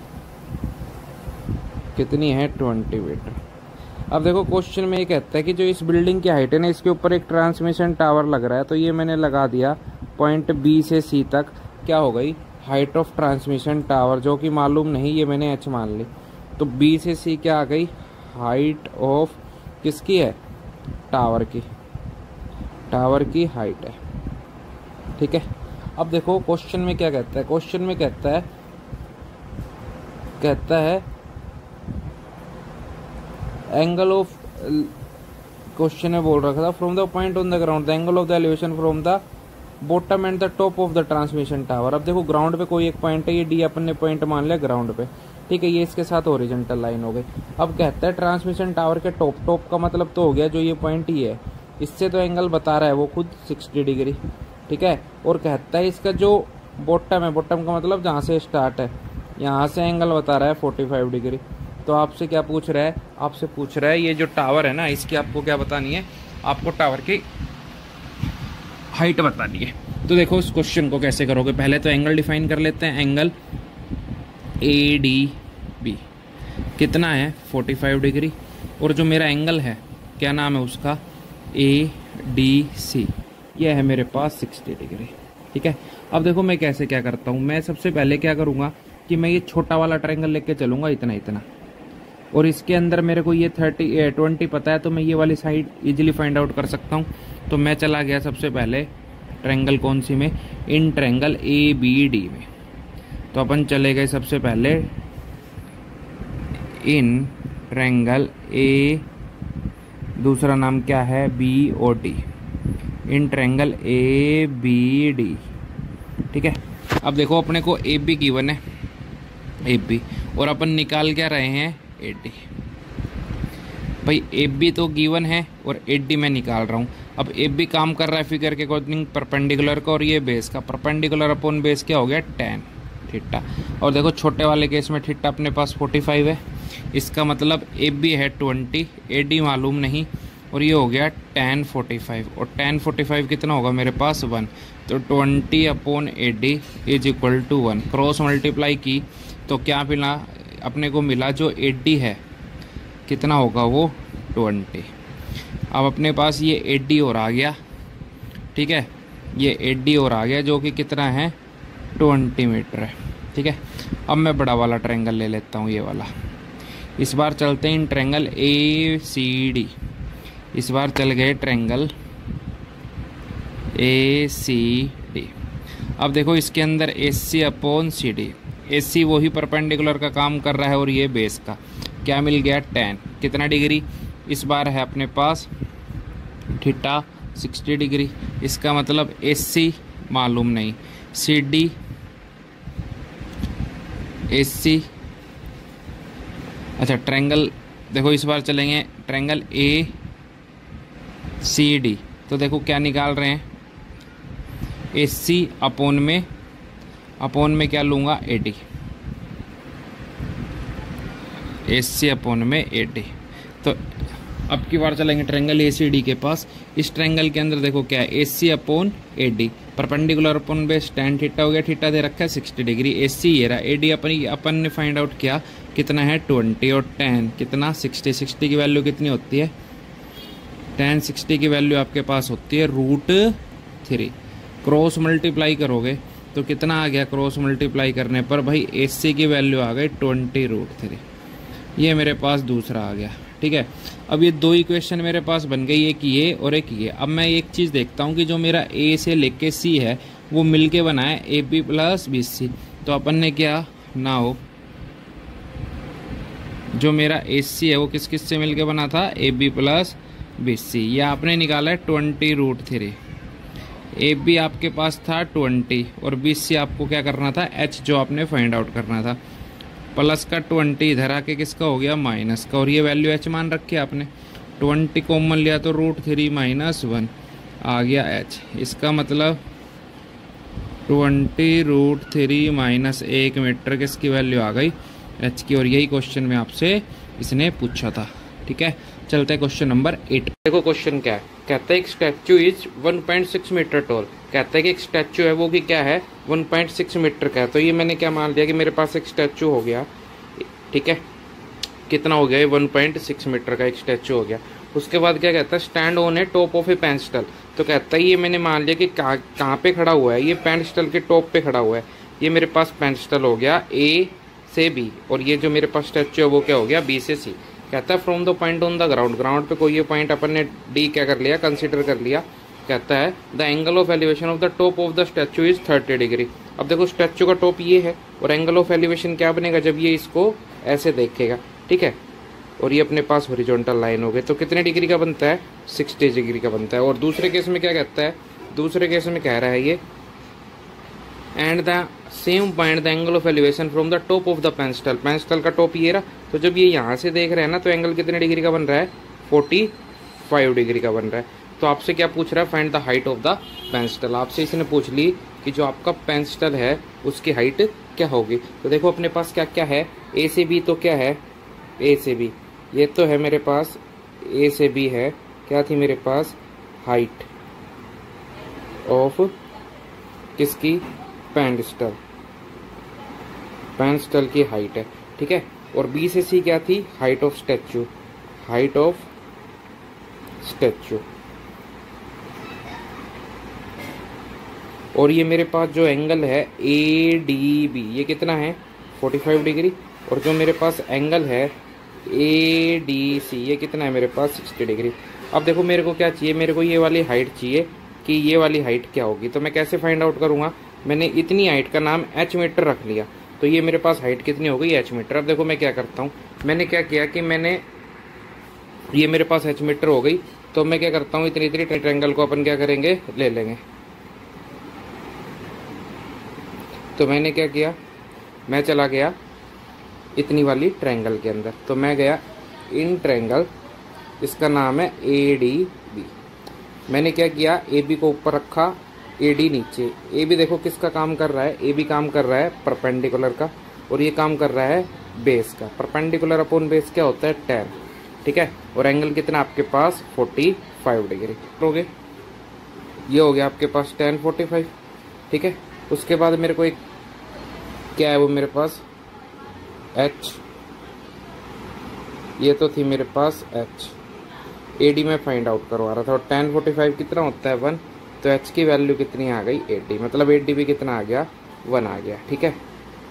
कितनी है 20 मीटर। अब देखो क्वेश्चन में ये कहता है कि जो इस बिल्डिंग की हाइट है ना, इसके ऊपर एक ट्रांसमिशन टावर लग रहा है। तो ये मैंने लगा दिया पॉइंट बी से सी तक, क्या हो गई हाइट ऑफ ट्रांसमिशन टावर, जो कि मालूम नहीं, ये मैंने एच मान ली। तो बी से सी क्या आ गई, हाइट ऑफ किसकी है, टावर की, टावर की हाइट है। ठीक है, अब देखो क्वेश्चन में क्या कहता है, क्वेश्चन में कहता है एंगल ऑफ, क्वेश्चन में बोल रखा था from the point on the ground the angle of the elevation from the bottom and the top of the transmission tower. अब देखो ग्राउंड पे कोई एक पॉइंट है, ये डी अपन ने पॉइंट मान लिया ग्राउंड पे। ठीक है, ये इसके साथ ओरिजेंटल लाइन हो गई। अब कहता है ट्रांसमिशन टावर के टॉप, टॉप का मतलब तो हो गया जो ये पॉइंट ही है, इससे तो एंगल बता रहा है वो खुद 60 डिग्री। ठीक है, और कहता है इसका जो बॉटम है, बॉटम का मतलब जहाँ से स्टार्ट है, यहाँ से एंगल बता रहा है 45 डिग्री। तो आपसे क्या पूछ रहा है, आपसे पूछ रहा है ये जो टावर है ना, इसकी आपको क्या बतानी है, आपको टावर की हाइट बतानी है। तो देखो इस क्वेश्चन को कैसे करोगे, पहले तो एंगल डिफाइन कर लेते हैं। एंगल ए डी बी कितना है 45 डिग्री, और जो मेरा एंगल है क्या नाम है उसका, ए डी सी, यह है मेरे पास 60 डिग्री। ठीक है, अब देखो मैं कैसे क्या करता हूँ, मैं सबसे पहले क्या करूँगा कि मैं ये छोटा वाला ट्रायंगल लेके चलूँगा, इतना इतना, और इसके अंदर मेरे को ये 20 पता है, तो मैं ये वाली साइड इजीली फाइंड आउट कर सकता हूँ। तो मैं चला गया सबसे पहले ट्रायंगल कौन सी में, in triangle A B D में। तो अपन चले गए सबसे पहले इन ट्रायंगल ए, दूसरा नाम क्या है B O D, in triangle A B D. ठीक है, अब देखो अपने को ए बी गिवन है, ए बी, और अपन निकाल क्या रहे हैं ए डी। भाई ए बी तो गिवन है और ए डी मैं निकाल रहा हूँ। अब ए बी काम कर रहा है फिगर के अकॉर्डिंग परपेंडिकुलर का, और ये बेस का, परपेंडिकुलर अपॉन बेस क्या हो गया tan थीटा। और देखो छोटे वाले केस में थीटा अपने पास 45 है, इसका मतलब ए बी है 20, ए डी मालूम नहीं, और ये हो गया tan 45, और tan 45 कितना होगा मेरे पास 1। तो 20 upon A D is equal to 1। Cross multiply की तो क्या मिला अपने को, मिला जो ए डी है कितना होगा वो 20। अब अपने पास ये ए डी और आ गया। ठीक है, ये ए डी और आ गया जो कि कितना है 20 मीटर है। ठीक है, अब मैं बड़ा वाला ट्रायंगल ले लेता हूँ, ये वाला। इस बार चलते हैं इन ट्रायंगल ए सी डी, इस बार चल गए ट्रायंगल ए सी डी। अब देखो इसके अंदर ए सी अपॉन सी डी, ए सी वही परपेंडिकुलर का काम कर रहा है, और ये बेस का क्या मिल गया tan कितना डिग्री, इस बार है अपने पास थीटा 60 डिग्री। इसका मतलब ए सी मालूम नहीं, सी डी ए सी, अच्छा ट्रायंगल देखो इस बार चलेंगे ट्रायंगल ए सी डी। तो देखो क्या निकाल रहे हैं, ए सी अपॉन में क्या लूँगा ए डी, ए सी अपॉन में ए डी। तो अब की बार चलेंगे ट्रायंगल ए सी डी के पास। इस ट्रायंगल के अंदर देखो क्या है, A C upon A D, perpendicular upon base tan theta हो गया, थीटा दे रखा है 60 डिग्री, ए सी ये रहा, ए डी अपन ने फाइंड आउट किया कितना है 20, और tan कितना 60, 60 की वैल्यू कितनी होती है, tan 60 की वैल्यू आपके पास होती है √3। क्रॉस मल्टीप्लाई करोगे तो कितना आ गया, क्रॉस मल्टीप्लाई करने पर भाई ए सी की वैल्यू आ गई 20√3, ये मेरे पास दूसरा आ गया। ठीक है। अब ये दो इक्वेशन मेरे पास बन गई, एक ये और एक ये। अब मैं एक चीज़ देखता हूँ कि जो मेरा ए से लेके सी है वो मिलके बना है A B plus B C. तो अपन ने क्या ना हो, जो मेरा ए सी है वो किस किस से मिलके बना था, A B plus B C. ये आपने निकाला है 20√3। ए बी आपके पास था 20 और बी सी आपको क्या करना था, एच जो आपने फाइंड आउट करना था। प्लस का 20 इधर आके किसका हो गया, माइनस का, और ये वैल्यू एच मान रखी है आपने। 20 कॉमन लिया तो √3 - 1 आ गया एच। इसका मतलब 20√3 - 1 मीटर किसकी वैल्यू आ गई, एच की। और यही क्वेश्चन में आपसे इसने पूछा था। ठीक है, चलते हैं क्वेश्चन नंबर 8। देखो क्वेश्चन क्या है, कहता है एक स्टैचू इज 1.6 मीटर टॉल। कहता है कि एक स्टैचू है वो कि क्या है, 1.6 मीटर का है। तो ये मैंने क्या मान लिया कि मेरे पास एक स्टैचू हो गया। ठीक है, कितना हो गया, 1.6 मीटर का एक स्टैचू हो गया। उसके बाद क्या कहता है, stand on a top of a pedestal. तो कहता है ये मैंने मान लिया कि कहाँ पे खड़ा हुआ है, ये पेंस्टल के टॉप पे खड़ा हुआ है। ये मेरे पास पेंस्टल हो गया ए से बी, और ये जो मेरे पास स्टैचू है वो क्या हो गया, बी से सी। कहता है from the point on the ground, ground पे कोई ये पॉइंट अपन ने डी क्या कर लिया, कंसीडर कर लिया। कहता है the angle of elevation of the top of the statue is 30 degree. अब देखो स्टैचू का टॉप ये है और एंगल ऑफ एलिवेशन क्या बनेगा, जब ये इसको ऐसे देखेगा। ठीक है, और ये अपने पास हॉरिजॉन्टल लाइन हो गई तो कितने डिग्री का बनता है, 60 डिग्री का बनता है। और दूसरे केस में क्या कहता है, दूसरे केस में कह रहा है ये and the same point the angle of elevation from the top of the pedestal. Pedestal का टॉप ये रहा, तो जब ये यहाँ से देख रहे हैं ना तो एंगल कितने डिग्री का बन रहा है, 45 डिग्री का बन रहा है। तो आपसे क्या पूछ रहा है, find the height of the pedestal. आपसे इसने पूछ ली कि जो आपका पेंस्टल है उसकी हाइट क्या होगी। तो देखो अपने पास क्या क्या है, ए से बी, तो क्या है ए से बी, ये तो है मेरे पास ए से बी है। क्या थी मेरे पास, हाइट ऑफ किसकी, पेंस्टल, पेंस्टल की हाइट है। ठीक है, और बी से सी क्या थी, height of statue, height of statue. और ये मेरे पास जो एंगल है ए डी बी, ये कितना है 45 डिग्री। और जो मेरे पास एंगल है ए डी सी, ये कितना है मेरे पास 60 डिग्री। अब देखो मेरे को क्या चाहिए, मेरे को ये वाली हाइट चाहिए कि ये वाली हाइट क्या होगी। तो मैं कैसे फाइंड आउट करूंगा, मैंने इतनी हाइट का नाम एच मीटर रख लिया, तो ये मेरे पास हाइट कितनी हो गई, एच मीटर। अब देखो मैं क्या करता हूँ, मैंने क्या किया कि मैंने ये मेरे पास एच मीटर हो गई, तो मैं क्या करता हूँ, इतनी इतनी ट्रायंगल को अपन क्या करेंगे, ले लेंगे। तो मैंने क्या किया, मैं चला गया इतनी वाली ट्रायंगल के अंदर। तो मैं गया इन ट्रायंगल, इसका नाम है ए डी बी। मैंने क्या किया, ए बी को ऊपर रखा, ए डी नीचे। ए बी देखो किसका काम कर रहा है, ए बी काम कर रहा है परपेंडिकुलर का, और ये काम कर रहा है बेस का। परपेंडिकुलर अपॉन बेस क्या होता है, tan। ठीक है, और एंगल कितना आपके पास 45 डिग्री हो गए, ये हो गया आपके पास tan 45। ठीक है, उसके बाद मेरे को एक क्या है वो मेरे पास h, ये तो थी मेरे पास h। ए डी में फाइंड आउट करवा रहा था, और tan 45 कितना होता है 1, तो h की वैल्यू कितनी आ गई 80, मतलब 80 भी कितना आ गया 1 आ गया। ठीक है,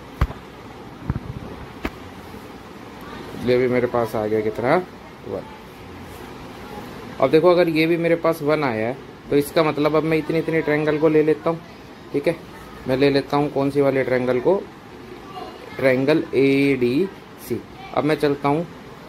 ये भी मेरे पास आ गया कितना 1। अब देखो अगर ये भी मेरे पास 1 आया है तो इसका मतलब अब मैं इतनी इतनी ट्रायंगल को ले लेता हूँ। ठीक है, मैं ले लेता हूँ कौन सी वाली ट्रायंगल को, ट्रायंगल ए डी सी। अब मैं चलता हूँ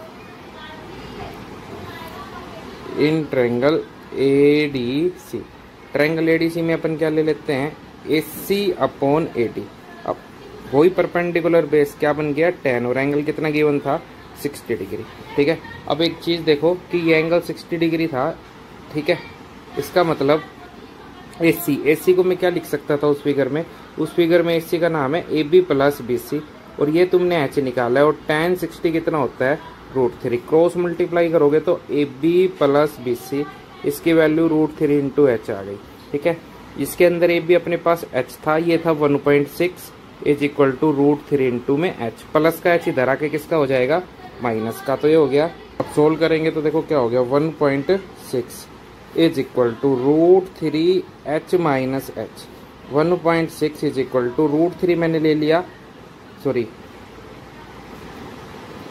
in triangle A D C. Triangle A D C में अपन क्या ले लेते हैं, ए सी अपॉन ए डी। अब वही परपेंडिकुलर बेस क्या बन गया tan, और एंगल कितना गिवन था 60 डिग्री। ठीक है, अब एक चीज़ देखो कि ये एंगल 60 डिग्री था। ठीक है, इसका मतलब ए सी को मैं क्या लिख सकता था उस फिगर में, उस फिगर में ए सी का नाम है A B plus B C, और ये तुमने एच निकाला है। और tan 60 कितना होता है √3, क्रॉस मल्टीप्लाई करोगे तो A B plus B C, इसकी वैल्यू √3 इंटू एच आ गई। ठीक है, इसके अंदर ए बी अपने पास एच था, ये था 1.6 इज इक्वल टू √3 इंटू में एच, प्लस का एच इधर आके किसका हो जाएगा, माइनस का। तो ये हो गया, अब सोल्व करेंगे तो देखो क्या हो गया, 1.6 is equal to √3 H minus H. 1.6 is equal to √3 मैंने ले लिया, सॉरी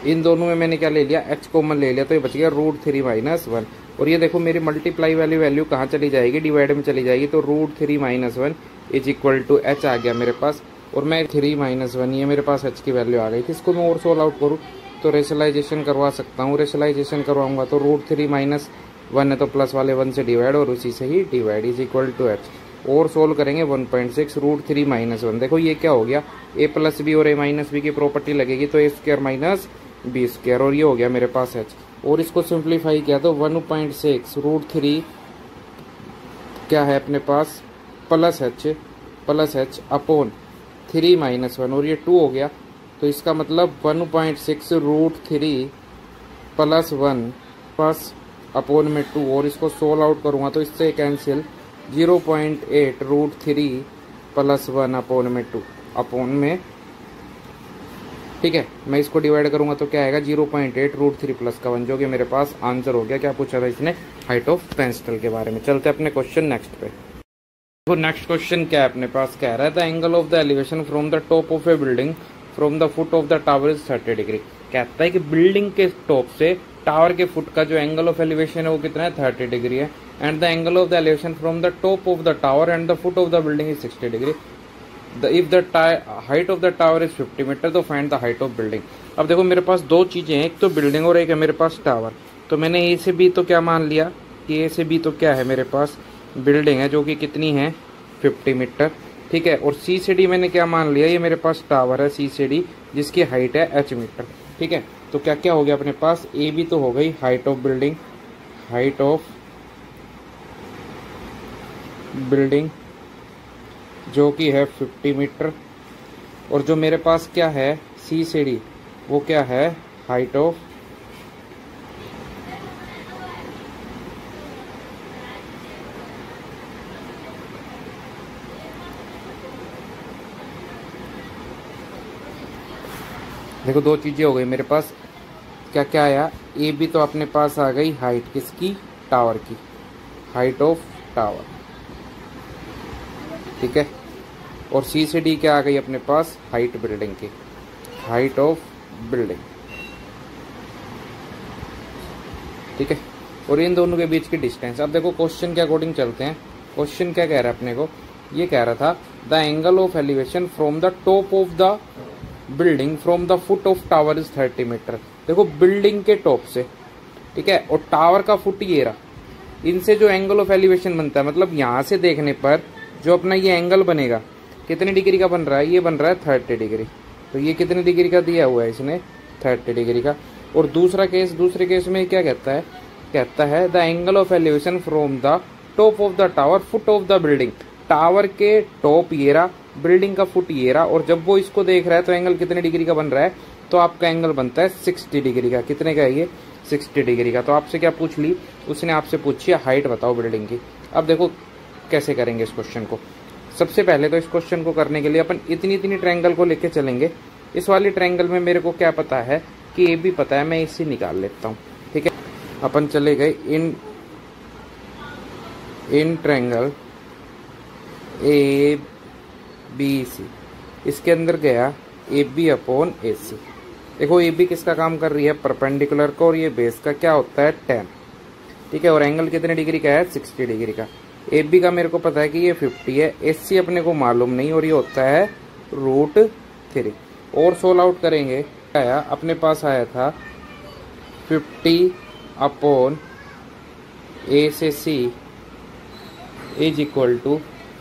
इन दोनों में मैंने क्या ले लिया, एच कॉमन ले लिया, तो ये बच गया √3 - 1। और ये देखो मेरी मल्टीप्लाई वाली वैल्यू कहाँ चली जाएगी, डिवाइड में चली जाएगी, तो √3 - 1 = h आ गया मेरे पास। और मैं 3 - 1 ये मेरे पास h की वैल्यू आ गई थी। इसको मैं और सोल्व आउट करूँ तो रेशलाइजेशन करवा सकता हूँ। रेशलाइजेशन करवाऊंगा तो √3 - 1 है तो प्लस वाले 1 से डिवाइड और उसी से ही डिवाइड = h। और सोल्व करेंगे 1.6 √3 - 1। देखो ये क्या हो गया, a + b और a - b की प्रॉपर्टी लगेगी तो a² - b², और ये हो गया मेरे पास h। और इसको सिंप्लीफाई किया तो 1.6 √3 क्या है अपने पास प्लस h अपॉन 3 - 1, और ये 2 हो गया। तो इसका मतलब 1.6 √3 + 1 प्लस अपॉन में 2, और इसको सोल्व आउट करूँगा तो इससे कैंसिल 0.8 √3 + 1 अपॉन में 2 अपॉन में, ठीक है। मैं इसको डिवाइड करूंगा तो क्या आएगा 0.8 √3 + 1, जो कि मेरे पास आंसर हो गया। क्या पूछा था इसने, हाइट ऑफ पेंसिल के बारे में। चलते अपने क्वेश्चन नेक्स्ट पे। तो नेक्स्ट क्वेश्चन क्या है अपने पास, कह रहा है the angle of the elevation from the top of a building from the foot of the tower is 30 degree. कहता है कि बिल्डिंग के टॉप से टावर के फुट का जो एंगल ऑफ एलिवेशन है वो कितना है 30 डिग्री है। And the angle of the elevation from the top of the tower and the foot of the building is 60 degree. If the height of the tower is 50 metre तो find the height of building. अब देखो मेरे पास दो चीजें हैं, एक तो building और एक है मेरे पास टावर। तो मैंने ए से बी तो क्या मान लिया कि ए से बी तो क्या है मेरे पास बिल्डिंग है जो कि कितनी है 50 मीटर, ठीक है। और सी से डी मैंने क्या मान लिया, ये मेरे पास टावर है सी से डी जिसकी हाइट है h मीटर, ठीक है। तो क्या क्या हो गया अपने पास, ए बी तो हो गई height of building, height of building जो कि है 50 मीटर, और जो मेरे पास क्या है सी से डी वो क्या है हाइट ऑफ देखो दो चीजें हो गई मेरे पास, क्या क्या आया, ए बी तो अपने पास आ गई हाइट किसकी, टावर की, हाइट ऑफ टावर, ठीक है। और सी से डी क्या आ गई अपने पास, हाइट बिल्डिंग की, हाइट ऑफ बिल्डिंग, ठीक है। और इन दोनों के बीच की डिस्टेंस। अब देखो क्वेश्चन के अकॉर्डिंग चलते हैं। क्वेश्चन क्या कह रहा है अपने को, ये कह रहा था the angle of elevation from the top of the building from the foot of tower is 30 metre. देखो बिल्डिंग के टॉप से, ठीक है, और टावर का फुट ये रहा, इनसे जो एंगल ऑफ एलिवेशन बनता है, मतलब यहां से देखने पर जो अपना ये एंगल बनेगा कितने डिग्री का बन रहा है, ये बन रहा है 30 डिग्री। तो ये कितने डिग्री का दिया हुआ है इसने 30 डिग्री का। और दूसरे केस में क्या कहता है the angle of elevation from the top of the tower foot of the building, tower के टॉप ये रहा, बिल्डिंग का फुट ये रहा, और जब वो इसको देख रहा है तो एंगल कितने डिग्री का बन रहा है, तो आपका एंगल बनता है 60 डिग्री का। कितने का है ये 60 डिग्री का। तो आपसे क्या पूछ ली, उसने आपसे पूछी हाइट बताओ बिल्डिंग की। अब देखो कैसे करेंगे इस क्वेश्चन को। सबसे पहले तो इस क्वेश्चन को करने के लिए अपन इतनी ट्रायंगल को लेके चलेंगे। इस वाली ट्रायंगल में मेरे को क्या पता है कि ए बी पता है, मैं इसे निकाल लेता हूँ, ठीक है। अपन चले गए in triangle A B C, इसके अंदर गया ए बी अपॉन ए सी। देखो ए बी किसका काम कर रही है, परपेंडिकुलर का, और ये बेस का क्या होता है 10, ठीक है। और एंगल कितने डिग्री का है 60 डिग्री का। ए बी का मेरे को पता है कि ये 50 है, एस सी अपने को मालूम नहीं, और ये होता है √3। और सोल्व आउट करेंगे, आया अपने पास आया था 50 अपॉन ए से सी इज इक्वल टू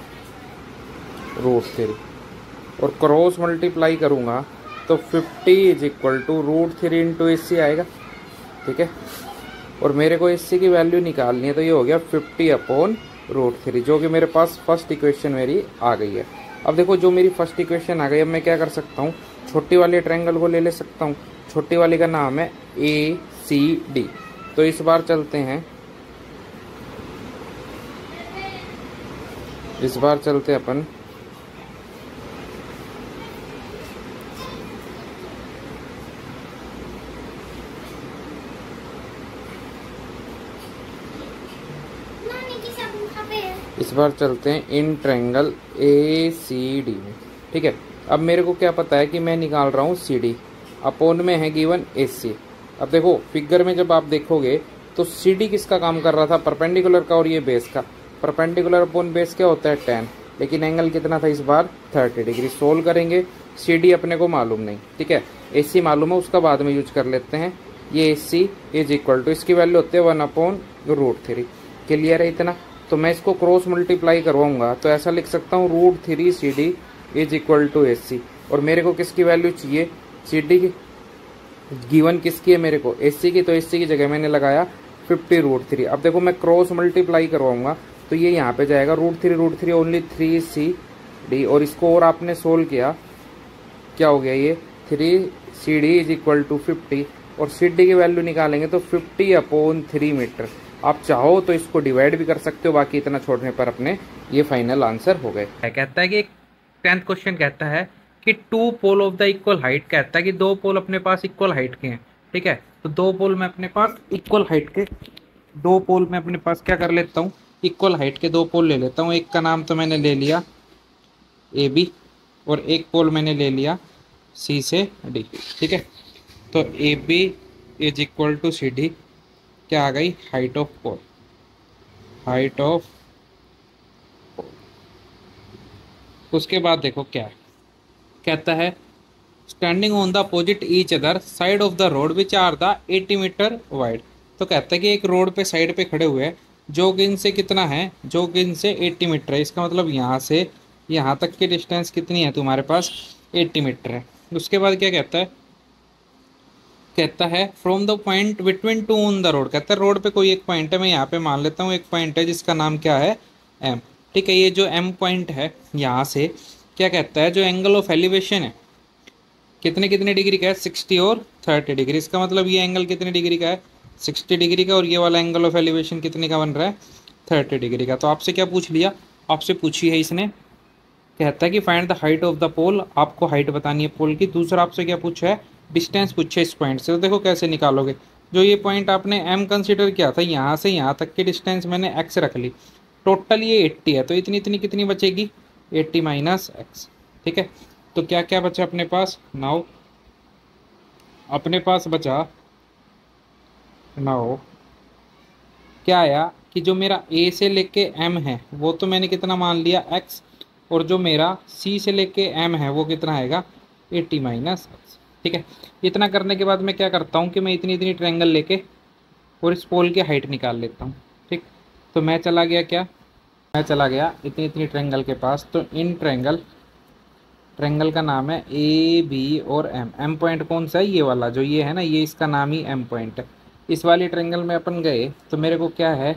√3, और क्रॉस मल्टीप्लाई करूंगा तो 50 is equal to √3 into S C आएगा, ठीक है। और मेरे को एस सी की वैल्यू निकालनी है, तो ये हो गया 50 अपॉन √3, जो कि मेरे पास फर्स्ट इक्वेशन मेरी आ गई है। अब देखो जो मेरी फर्स्ट इक्वेशन आ गई, अब मैं क्या कर सकता हूँ, छोटी वाले ट्रायंगल को ले सकता हूँ। छोटी वाली का नाम है ए सी डी। तो इस बार चलते हैं, अपन चलते हैं इन ट्रायंगल ए सी डी में, ठीक है। अब मेरे को क्या पता है कि मैं निकाल रहा हूँ सी डी, अपोन में है गिवन AC। अब देखो फिगर में जब आप देखोगे तो CD किसका काम कर रहा था, परपेंडिकुलर का, और ये बेस का। परपेंडिकुलर अपॉन बेस क्या होता है 10, लेकिन एंगल कितना था इस बार 30 डिग्री। सोल्व करेंगे, CD अपने को मालूम नहीं, ठीक है, AC मालूम है, उसका बाद में यूज कर लेते हैं। ये AC इज इक्वल टू, इसकी वैल्यू होती है 1/√3। क्लियर है इतना? तो मैं इसको क्रॉस मल्टीप्लाई करवाऊंगा तो ऐसा लिख सकता हूँ √3 CD is equal to AC। और मेरे को किसकी वैल्यू चाहिए, CD की गिवन किसकी है मेरे को, AC की। तो AC की जगह मैंने लगाया 50√3। अब देखो मैं क्रॉस मल्टीप्लाई करवाऊंगा तो ये यहाँ पे जाएगा √3 ओनली 3CD, और इसको और आपने सोल्व किया, क्या हो गया ये 3CD इज इक्वल टू 50, और CD की वैल्यू निकालेंगे तो 50/3 मीटर। आप चाहो तो इसको डिवाइड भी कर सकते हो, बाकी इतना छोड़ने पर अपने ये फाइनल आंसर हो गए। कहता है कि 10th क्वेश्चन कहता है कि two pole of the equal height, कहता है कि दो पोल अपने पास इक्वल हाइट के हैं, ठीक है। तो दो पोल में अपने पास इक्वल हाइट के, दो पोल में अपने पास क्या कर लेता हूँ, इक्वल हाइट के दो पोल ले लेता हूँ। एक का नाम तो मैंने ले लिया AB, और एक पोल मैंने ले लिया C से D, ठीक है। तो AB is equal to CD, क्या आ गई, height of pole, height of. उसके बाद देखो क्या है, कहता है standing on the opposite each other side of the road which are the 80 metre wide. तो कहता है कि एक रोड पे साइड पे खड़े हुए हैं जो कि इनसे कितना है, जो कि इनसे 80 मीटर है। इसका मतलब यहाँ से यहाँ तक की डिस्टेंस कितनी है तुम्हारे पास, 80 मीटर है। उसके बाद क्या कहता है, कहता है from the point between two on the road. कहता है रोड पे कोई एक पॉइंट है, मैं यहाँ पे मान लेता हूँ एक पॉइंट है जिसका नाम क्या है M, ठीक है। ये जो M पॉइंट है, यहाँ से क्या कहता है, जो एंगल ऑफ एलिवेशन है कितने कितने डिग्री का है, 60 और 30 डिग्री। इसका मतलब ये एंगल कितने डिग्री का है, 60 डिग्री का, और ये वाला एंगल ऑफ एलिवेशन कितने का बन रहा है, 30 डिग्री का। तो आपसे क्या पूछ लिया, आपसे पूछी है इसने, कहता है कि find the height of the pole, आपको हाइट बतानी है पोल की। दूसरा आपसे क्या पूछा है, डिस्टेंस पूछे इस पॉइंट से। तो देखो कैसे निकालोगे, जो ये पॉइंट आपने M कंसिडर किया था, यहाँ से यहाँ तक की डिस्टेंस मैंने X रख ली, टोटल ये 80 है, तो इतनी इतनी कितनी बचेगी, 80 माइनस X, ठीक है। तो क्या क्या बचा अपने पास, नाउ अपने पास बचा, नाउ क्या आया कि जो मेरा A से लेके M है वो तो मैंने कितना मान लिया X, और जो मेरा C से लेके M है वो कितना आएगा, 80 माइनस X, ठीक है। इतना करने के बाद मैं क्या करता हूँ कि मैं इतनी इतनी ट्रायंगल लेके और इस पोल की हाइट निकाल लेता हूँ, ठीक। तो मैं चला गया क्या, मैं चला गया इतनी इतनी ट्रायंगल के पास। तो इन ट्रायंगल का नाम है AB और M पॉइंट कौन सा है, ये वाला जो ये है ना, ये इसका नाम ही M पॉइंट है। इस वाली ट्रायंगल में अपन गए तो मेरे को क्या है,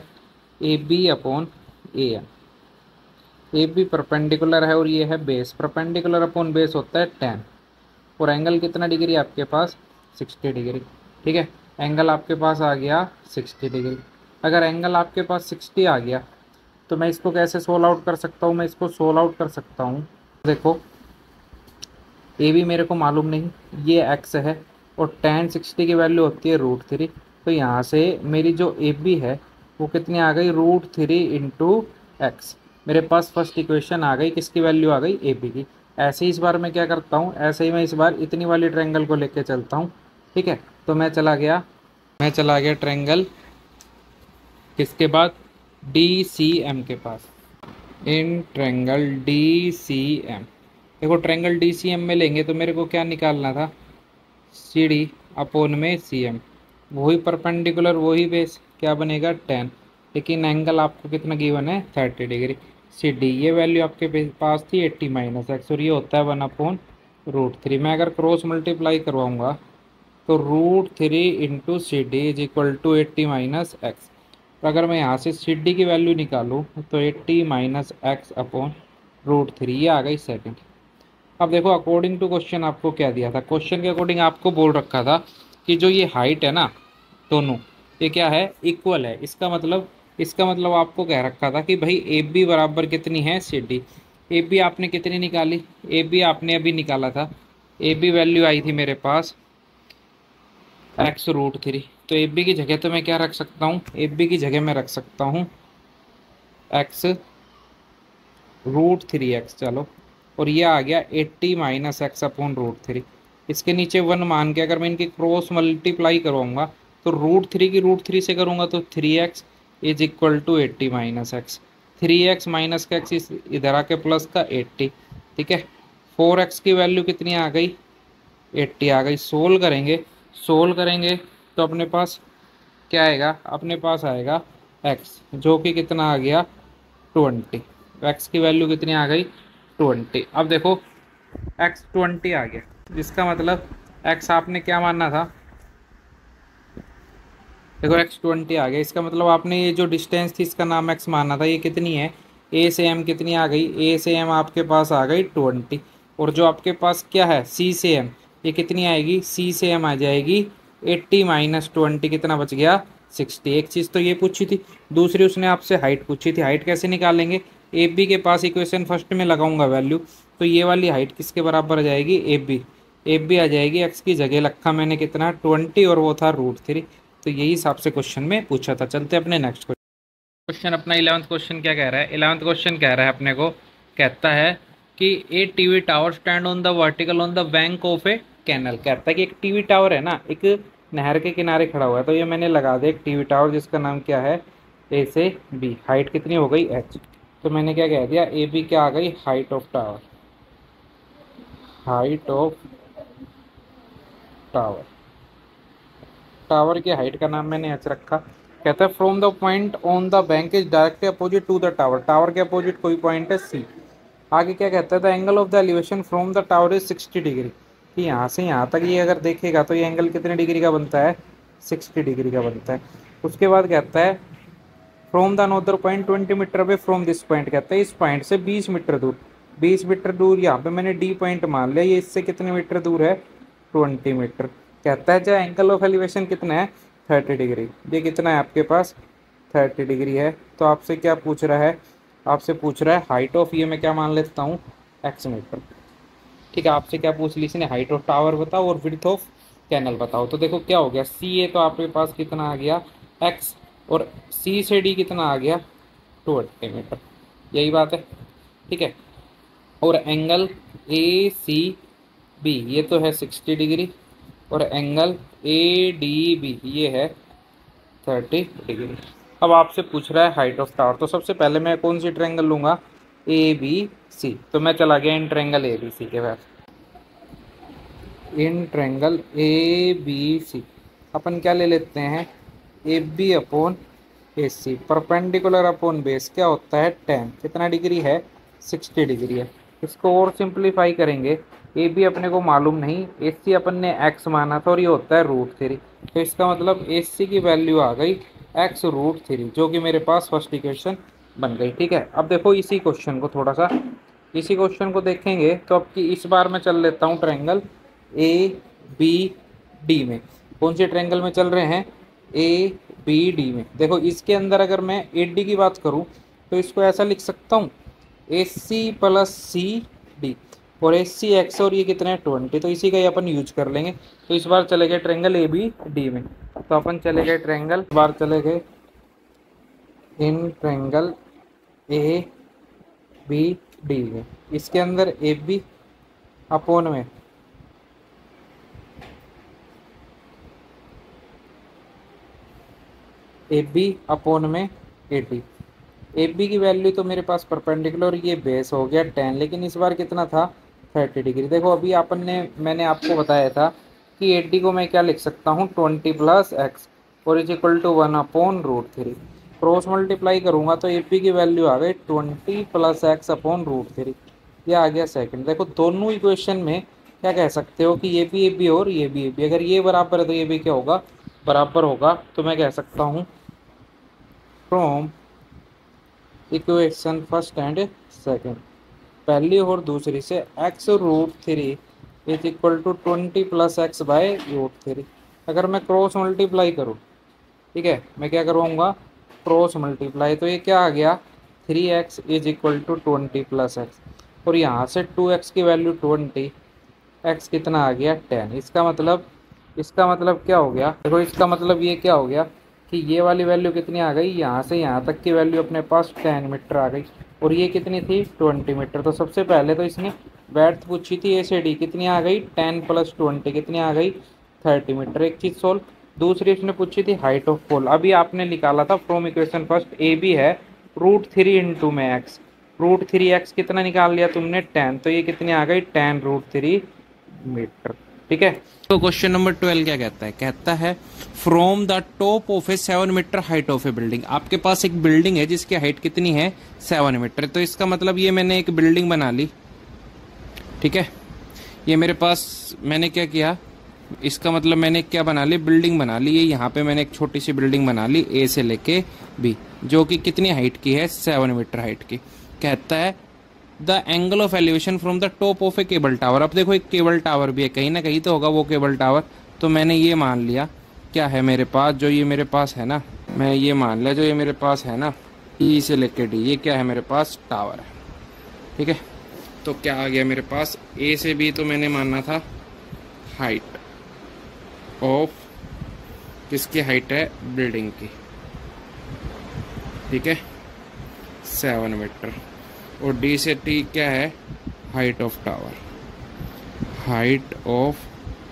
AB/AM। AB परपेंडिकुलर है और ये है बेस, परपेंडिकुलर अपॉन बेस होता है 10, और एंगल कितना डिग्री आपके पास, 60 डिग्री, ठीक है। एंगल आपके पास आ गया 60 डिग्री। अगर एंगल आपके पास 60 आ गया तो मैं इसको कैसे सोल्व आउट कर सकता हूँ, मैं इसको सोल्व आउट कर सकता हूँ। देखो AB मेरे को मालूम नहीं, ये X है, और tan 60 की वैल्यू होती है √3। तो यहाँ से मेरी जो AB है वो कितनी आ गई, √3 इंटू X। मेरे पास फर्स्ट इक्वेशन आ गई, किसकी वैल्यू आ गई, AB की। ऐसे ही इस बार मैं क्या करता हूँ, ऐसे ही मैं इस बार इतनी वाली ट्रायंगल को लेके चलता हूँ, ठीक है। तो मैं चला गया ट्रायंगल किसके बाद, DCM के पास, इन ट्रायंगल DCM। देखो ट्रायंगल DCM में लेंगे तो मेरे को क्या निकालना था, CD अपॉन में CM, वही परपेंडिकुलर वही बेस, क्या बनेगा 10, लेकिन एंगल आपको कितना गिवन है, 30 डिग्री। CD ये वैल्यू आपके पास थी 80 माइनस X, और ये होता है 1/√3। मैं अगर क्रॉस मल्टीप्लाई करवाऊंगा तो √3 into CD is equal to 80 minus X। तो अगर मैं यहाँ से CD की वैल्यू निकालूँ तो 80 माइनस X अपॉन √3, ये आ गई सेकंड। अब देखो अकॉर्डिंग टू क्वेश्चन आपको क्या दिया था, क्वेश्चन के अकॉर्डिंग आपको बोल रखा था कि जो ये हाइट है ना दोनों, ये क्या है, इक्वल है। इसका मतलब आपको कह रखा था कि भाई AB बराबर कितनी है, CD। AB आपने कितनी निकाली, AB आपने अभी निकाला था, AB वैल्यू आई थी मेरे पास X√3। तो AB की जगह तो मैं क्या रख सकता हूँ, AB की जगह मैं रख सकता हूँ X√3X, चलो। और ये आ गया 80 माइनस X अपॉन √3। इसके नीचे 1 मान के अगर मैं इनकी क्रॉस मल्टीप्लाई करूँगा तो रूट 3 की रूट 3 से करूँगा तो 3x is equal to 80 minus X. 3x minus का एक्स इधर आके प्लस का 80। ठीक है, 4x की वैल्यू कितनी आ गई, 80 आ गई। सोल्व करेंगे तो अपने पास क्या आएगा, अपने पास आएगा x जो कि कितना आ गया 20। x की वैल्यू कितनी आ गई 20। अब देखो x 20 आ गया, जिसका मतलब x आपने क्या मानना था, देखो x 20 आ गया, इसका मतलब आपने ये जो डिस्टेंस थी इसका नाम x मानना था। ये कितनी है, a से m कितनी आ गई, a से m आपके पास आ गई 20। और जो आपके पास क्या है c से m, ये कितनी आएगी, c से m आ जाएगी 80 माइनस 20, कितना बच गया 60। एक चीज़ तो ये पूछी थी, दूसरी उसने आपसे हाइट पूछी थी। हाइट कैसे निकालेंगे, ए बी के पास इक्वेशन फर्स्ट में लगाऊंगा वैल्यू, तो ये वाली हाइट किसके बराबर आ जाएगी, ए बी आ जाएगी। एक्स की जगह रखा मैंने कितना 20 और वो था रूट 3। तो यही हिसाब से क्वेश्चन में पूछा था। चलते अपने नेक्स्ट क्वेश्चन। अपना 11th क्वेश्चन क्या कह रहा है, 11th क्वेश्चन कह रहा है अपने को, कहता है कि a TV tower stand on the vertical on the bank of a canal. कहता है कि एक टीवी टावर है ना, एक नहर के किनारे खड़ा हुआ है। तो ये मैंने लगा दिया एक टीवी टावर जिसका नाम क्या है ए से बी। हाइट कितनी हो गई एच, तो मैंने क्या कह दिया ए बी क्या आ गई, height of tower, height of tower. Tower की हाइट का नाम मैंने एच रखा। कहता है from the point on the bank is directly opposite to the tower. Tower के अपोजिट कोई पॉइंट है सी। आगे क्या कहता है, the angle of the elevation from the tower is 60 degree. कि यहाँ से यहाँ तक ये अगर देखेगा तो ये एंगल कितने डिग्री का बनता है, 60 डिग्री का बनता है। उसके बाद कहता है from the another point 20 metre away from this point. कहता है इस पॉइंट से 20 मीटर दूर, 20 मीटर दूर यहाँ पे मैंने डी पॉइंट मान लिया, ये इससे कितने मीटर दूर है 20 मीटर। कहता है जो एंगल ऑफ एलिवेशन कितना है 30 डिग्री। ये कितना है आपके पास 30 डिग्री है। तो आपसे क्या पूछ रहा है, आपसे पूछ रहा है हाइट ऑफ, ये मैं क्या मान लेता हूँ एक्स मीटर। ठीक है, आपसे क्या पूछ ली इसने, हाइट ऑफ टावर बताओ और विड्थ ऑफ कैनल बताओ। तो देखो क्या हो गया, सी ए तो आपके पास कितना आ गया एक्स, और सी से डी कितना आ गया 280 मीटर। यही बात है। ठीक है, और एंगल ए सी बी ये तो है 60 डिग्री, और एंगल ए डी बी ये है 30 डिग्री। अब आपसे पूछ रहा है हाइट ऑफ टावर। तो सबसे पहले मैं कौन सी ट्रायंगल लूँगा, ए बी सी। तो मैं चला गया in triangle A B C के पास। In triangle A B C अपन क्या ले लेते हैं, A B upon A C perpendicular upon base क्या होता है tan। कितना डिग्री है 60 डिग्री है। इसको और सिंप्लीफाई करेंगे, ए बी अपने को मालूम नहीं, ए सी अपन ने x माना था और ये होता है रूट 3। तो इसका मतलब ए सी की वैल्यू आ गई x रूट 3, जो कि मेरे पास फर्स्ट इक्वेशन बन गई। ठीक है, अब देखो इसी क्वेश्चन को थोड़ा सा, इसी क्वेश्चन को देखेंगे तो अब की इस बार मैं चल लेता हूँ ट्रायंगल ए बी डी में। कौन से ट्रायंगल में चल रहे हैं, ए बी डी में। देखो इसके अंदर अगर मैं ए डी की बात करूं तो इसको ऐसा लिख सकता हूं ए सी प्लस सी डी, और ए सी एक्स, और ये कितना है 20। तो इसी का ही अपन यूज कर लेंगे। तो इस बार चले गए ट्रायंगल ए बी डी में। तो अपन चले गए ट्रायंगल, इस बार चले गए in triangle A B D में। इसके अंदर ए बी अपोन में ए बी अपोन में ए डी। ए बी की वैल्यू तो मेरे पास परपेंडिकुलर, ये बेस हो गया tan, लेकिन इस बार कितना था 30 डिग्री। देखो अभी अपन ने, मैंने आपको बताया था कि ए डी को मैं क्या लिख सकता हूँ 20 प्लस एक्स और is equal to 1 upon root 3। Cross multiply करूँगा तो ए बी की वैल्यू आ गई 20 प्लस एक्स अपॉन रूट 3। ये आ गया सेकंड। देखो दोनों इक्वेशन में क्या कह सकते हो कि ये भी ए बी और ये भी ए बी, अगर ये बराबर है तो ये भी क्या होगा बराबर होगा। तो मैं कह सकता हूँ from equation first and second, पहली और दूसरी से X root 3 is equal to 20 plus X by root 3। अगर मैं क्रॉस मल्टीप्लाई करूँ, ठीक है, मैं क्या करूँगा क्रॉस मल्टीप्लाई, तो ये क्या आ गया 3x is equal to 20 plus X, और यहाँ से 2x की वैल्यू 20, x कितना आ गया 10। इसका मतलब क्या हो गया, देखो इसका मतलब ये क्या हो गया कि ये वाली वैल्यू कितनी आ गई, यहाँ से यहाँ तक की वैल्यू अपने पास 10 मीटर आ गई, और ये कितनी थी 20 मीटर। तो सबसे पहले तो इसने ब्रेड्थ पूछी थी ए से डी, कितनी आ गई 10 + 20, कितनी आ गई 30 मीटर, एक चीज सोल्व। दूसरी इसने पूछी थी हाइट ऑफ पोल, अभी आपने निकाला था from equation first, A B है √3 इंटू में एक्स, √3x कितना निकाल लिया तुमने 10, तो ये कितनी आ गई 10√3 मीटर। ठीक है, तो क्वेश्चन नंबर 12 क्या कहता है, कहता है from the top of a 7 metre height of a building. आपके पास एक बिल्डिंग है जिसकी हाइट कितनी है 7 मीटर, तो इसका मतलब ये मैंने एक बिल्डिंग बना ली। ठीक है, ये मेरे पास मैंने क्या किया, इसका मतलब मैंने क्या बना ली, बिल्डिंग बना ली। ये यहाँ पे मैंने एक छोटी सी बिल्डिंग बना ली ए से लेके बी, जो कि कितनी हाइट की है 7 मीटर हाइट की। कहता है the angle of elevation from the top of a cable tower. अब देखो एक केबल टावर भी है, कहीं ना कहीं तो होगा वो केबल टावर, तो मैंने ये मान लिया क्या है मेरे पास, जो ये मेरे पास है ना, मैं ये मान लिया जो ये मेरे पास है ना ई से लेके डी, ये क्या है मेरे पास टावर है। ठीक है, तो क्या आ गया मेरे पास, ए से बी तो मैंने मानना था हाइट ऑफ, किसकी हाइट है बिल्डिंग की, ठीक है 7 मीटर, और डी से टी क्या है height of tower, height of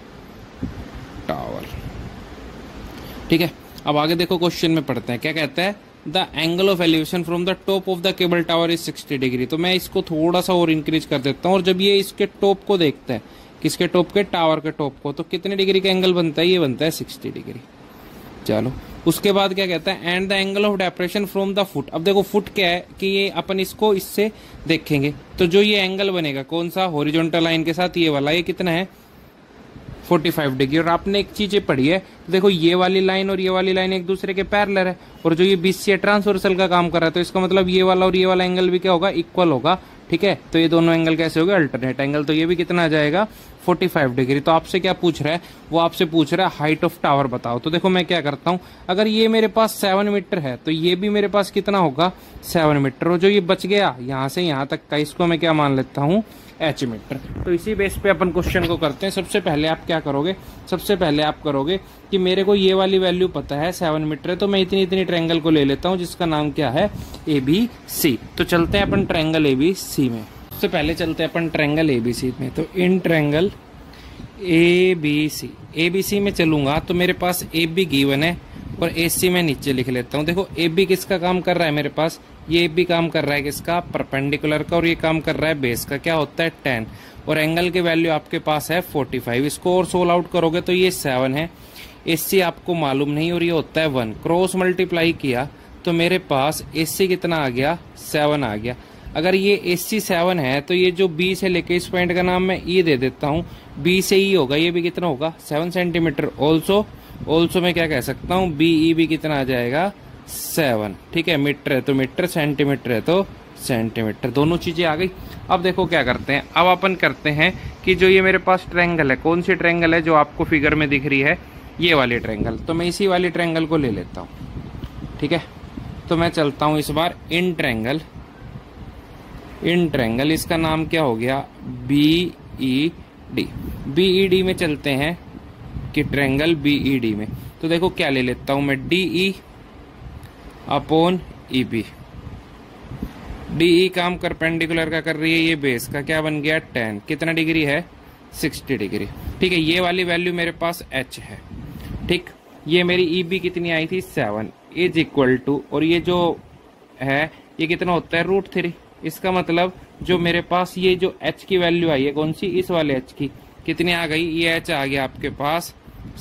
tower. ठीक है, अब आगे देखो क्वेश्चन में पढ़ते हैं, क्या कहता है the angle of elevation from the top of the cable tower is 60 degree. तो मैं इसको थोड़ा सा और इंक्रीज कर देता हूँ, और जब ये इसके टॉप को देखता है, किसके टॉप के, टावर के टॉप को, तो कितने डिग्री का एंगल बनता है, ये बनता है 60 डिग्री। चलो उसके बाद क्या कहता है and the angle of depression from the foot. अब देखो फुट क्या है कि ये अपन इसको इससे देखेंगे, तो जो ये एंगल बनेगा कौन सा, हॉरिजॉन्टल लाइन के साथ ये वाला, ये कितना है 45 डिग्री। और आपने एक चीज पढ़ी है, तो देखो ये वाली लाइन और ये वाली लाइन एक दूसरे के पैरेलल है, और जो ये बीच से ट्रांसवर्सल का काम कर रहा है, तो इसका मतलब ये वाला और ये वाला एंगल भी क्या होगा, इक्वल होगा। ठीक है, तो ये दोनों एंगल कैसे हो गए, अल्टरनेट एंगल, तो ये भी कितना आ जाएगा 45 डिग्री। तो आपसे क्या पूछ रहा है, वो आपसे पूछ रहा है हाइट ऑफ टावर बताओ। तो देखो मैं क्या करता हूं, अगर ये मेरे पास 7 मीटर है तो ये भी मेरे पास कितना होगा 7 मीटर, और जो ये बच गया यहां से यहां तक का, इसको मैं क्या मान लेता हूं h मीटर। तो इसी बेस पे अपन क्वेश्चन को करते हैं। सबसे पहले आप क्या करोगे, सबसे पहले आप करोगे कि मेरे को ये वाली वैल्यू पता है 7 मीटर है, तो मैं इतनी इतनी ट्रायंगल को ले लेता हूँ जिसका नाम क्या है ABC। तो चलते हैं अपन ट्रायंगल ABC में। सबसे पहले चलते हैं अपन ट्रायंगल ABC में। तो इन ट्रायंगल ABC में चलूंगा तो मेरे पास AB गिवन है और AC में नीचे लिख लेता हूँ। देखो AB किसका काम कर रहा है मेरे पास, ये AB काम कर रहा है किसका, परपेंडिकुलर का, और ये काम कर रहा है बेस का, क्या होता है 10, और एंगल की वैल्यू आपके पास है 45। इसको और सोल्व आउट करोगे तो ये 7 है, AC आपको मालूम नहीं और ये होता है 1, क्रॉस मल्टीप्लाई किया तो मेरे पास AC कितना आ गया 7 आ गया। अगर ये AC 7 है तो ये जो B से लेके इस पॉइंट का नाम मैं E दे देता हूँ, B से E होगा, ये भी कितना होगा 7 सेंटीमीटर। ऑल्सो मैं क्या कह सकता हूँ BE भी कितना आ जाएगा 7। ठीक है, मीटर है तो मीटर, सेंटीमीटर है तो सेंटीमीटर, दोनों चीजें आ गई। अब देखो क्या करते हैं, अब अपन करते हैं कि जो ये मेरे पास ट्रायंगल है, कौन सी ट्रायंगल है जो आपको फिगर में दिख रही है, ये वाली ट्रायंगल, तो मैं इसी वाली ट्रायंगल को ले लेता हूँ। ठीक है, तो मैं चलता हूँ इस बार इन ट्रायंगल, इसका नाम क्या हो गया BED में चलते हैं कि ट्रायंगल BED में, तो देखो क्या ले लेता हूं मैं DE अपॉन EB। DE काम परपेंडिकुलर का कर रही है, ये बेस का क्या बन गया 10, कितना डिग्री है 60 डिग्री। ठीक है, ये वाली वैल्यू मेरे पास H है। ठीक, ये मेरी EB कितनी आई थी 7 इज इक्वल टू, और ये जो है ये कितना होता है √3। इसका मतलब जो मेरे पास ये जो H की वैल्यू आई है कौन सी, इस वाले H की, कितनी आ गई, ये H आ गया आपके पास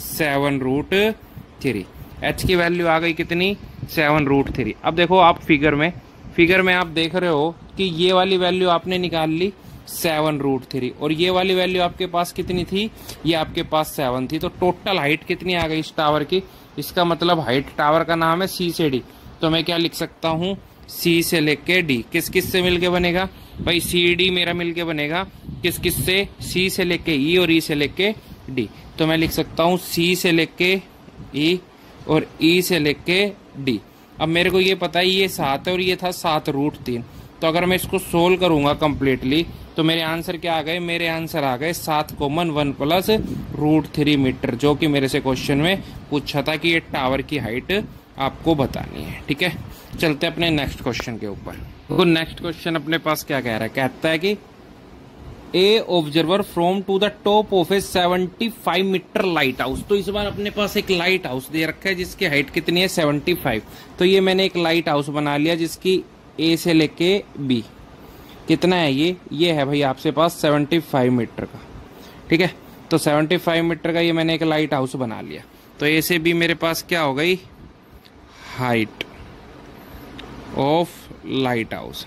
7√3। H की वैल्यू आ गई कितनी 7√3। अब देखो आप फिगर में आप देख रहे हो कि ये वाली वैल्यू आपने निकाल ली 7√3, और ये वाली वैल्यू आपके पास कितनी थी, ये आपके पास 7 थी। तो टोटल हाइट कितनी आ गई इस टावर की, इसका मतलब हाइट टावर का नाम है C से D। तो मैं क्या लिख सकता हूँ C से लेके D, किस किस से मिलके बनेगा भाई, CD मेरा मिलके बनेगा किस किस से, C से लेके E और E से लेके D। तो मैं लिख सकता हूँ C से लेके E और E से लेके D। अब मेरे को ये पता है ये 7 है और ये था 7√3, तो अगर मैं इसको सोल्व करूंगा कंप्लीटली तो मेरे आंसर क्या आ गए, मेरे आंसर आ गए 7 कॉमन 1 प्लस √3 मीटर, जो कि मेरे से क्वेश्चन में पूछा था कि ये टावर की हाइट आपको बतानी है। ठीक है, चलते अपने नेक्स्ट क्वेश्चन के ऊपर। तो नेक्स्ट क्वेश्चन अपने पास क्या कह रहा है, कहता है कि a observer from to the top of a 75 metre lighthouse. तो इस बार अपने पास एक लाइट हाउस दे रखा है जिसकी हाइट कितनी है 75। तो ये मैंने एक लाइट हाउस बना लिया जिसकी ए से लेके बी कितना है, ये है भाई आपसे पास 75 मीटर का। ठीक है, तो 75 मीटर का ये मैंने एक लाइट हाउस बना लिया। तो ए से बी मेरे पास क्या हो गई, हाइट ऑफ लाइट हाउस।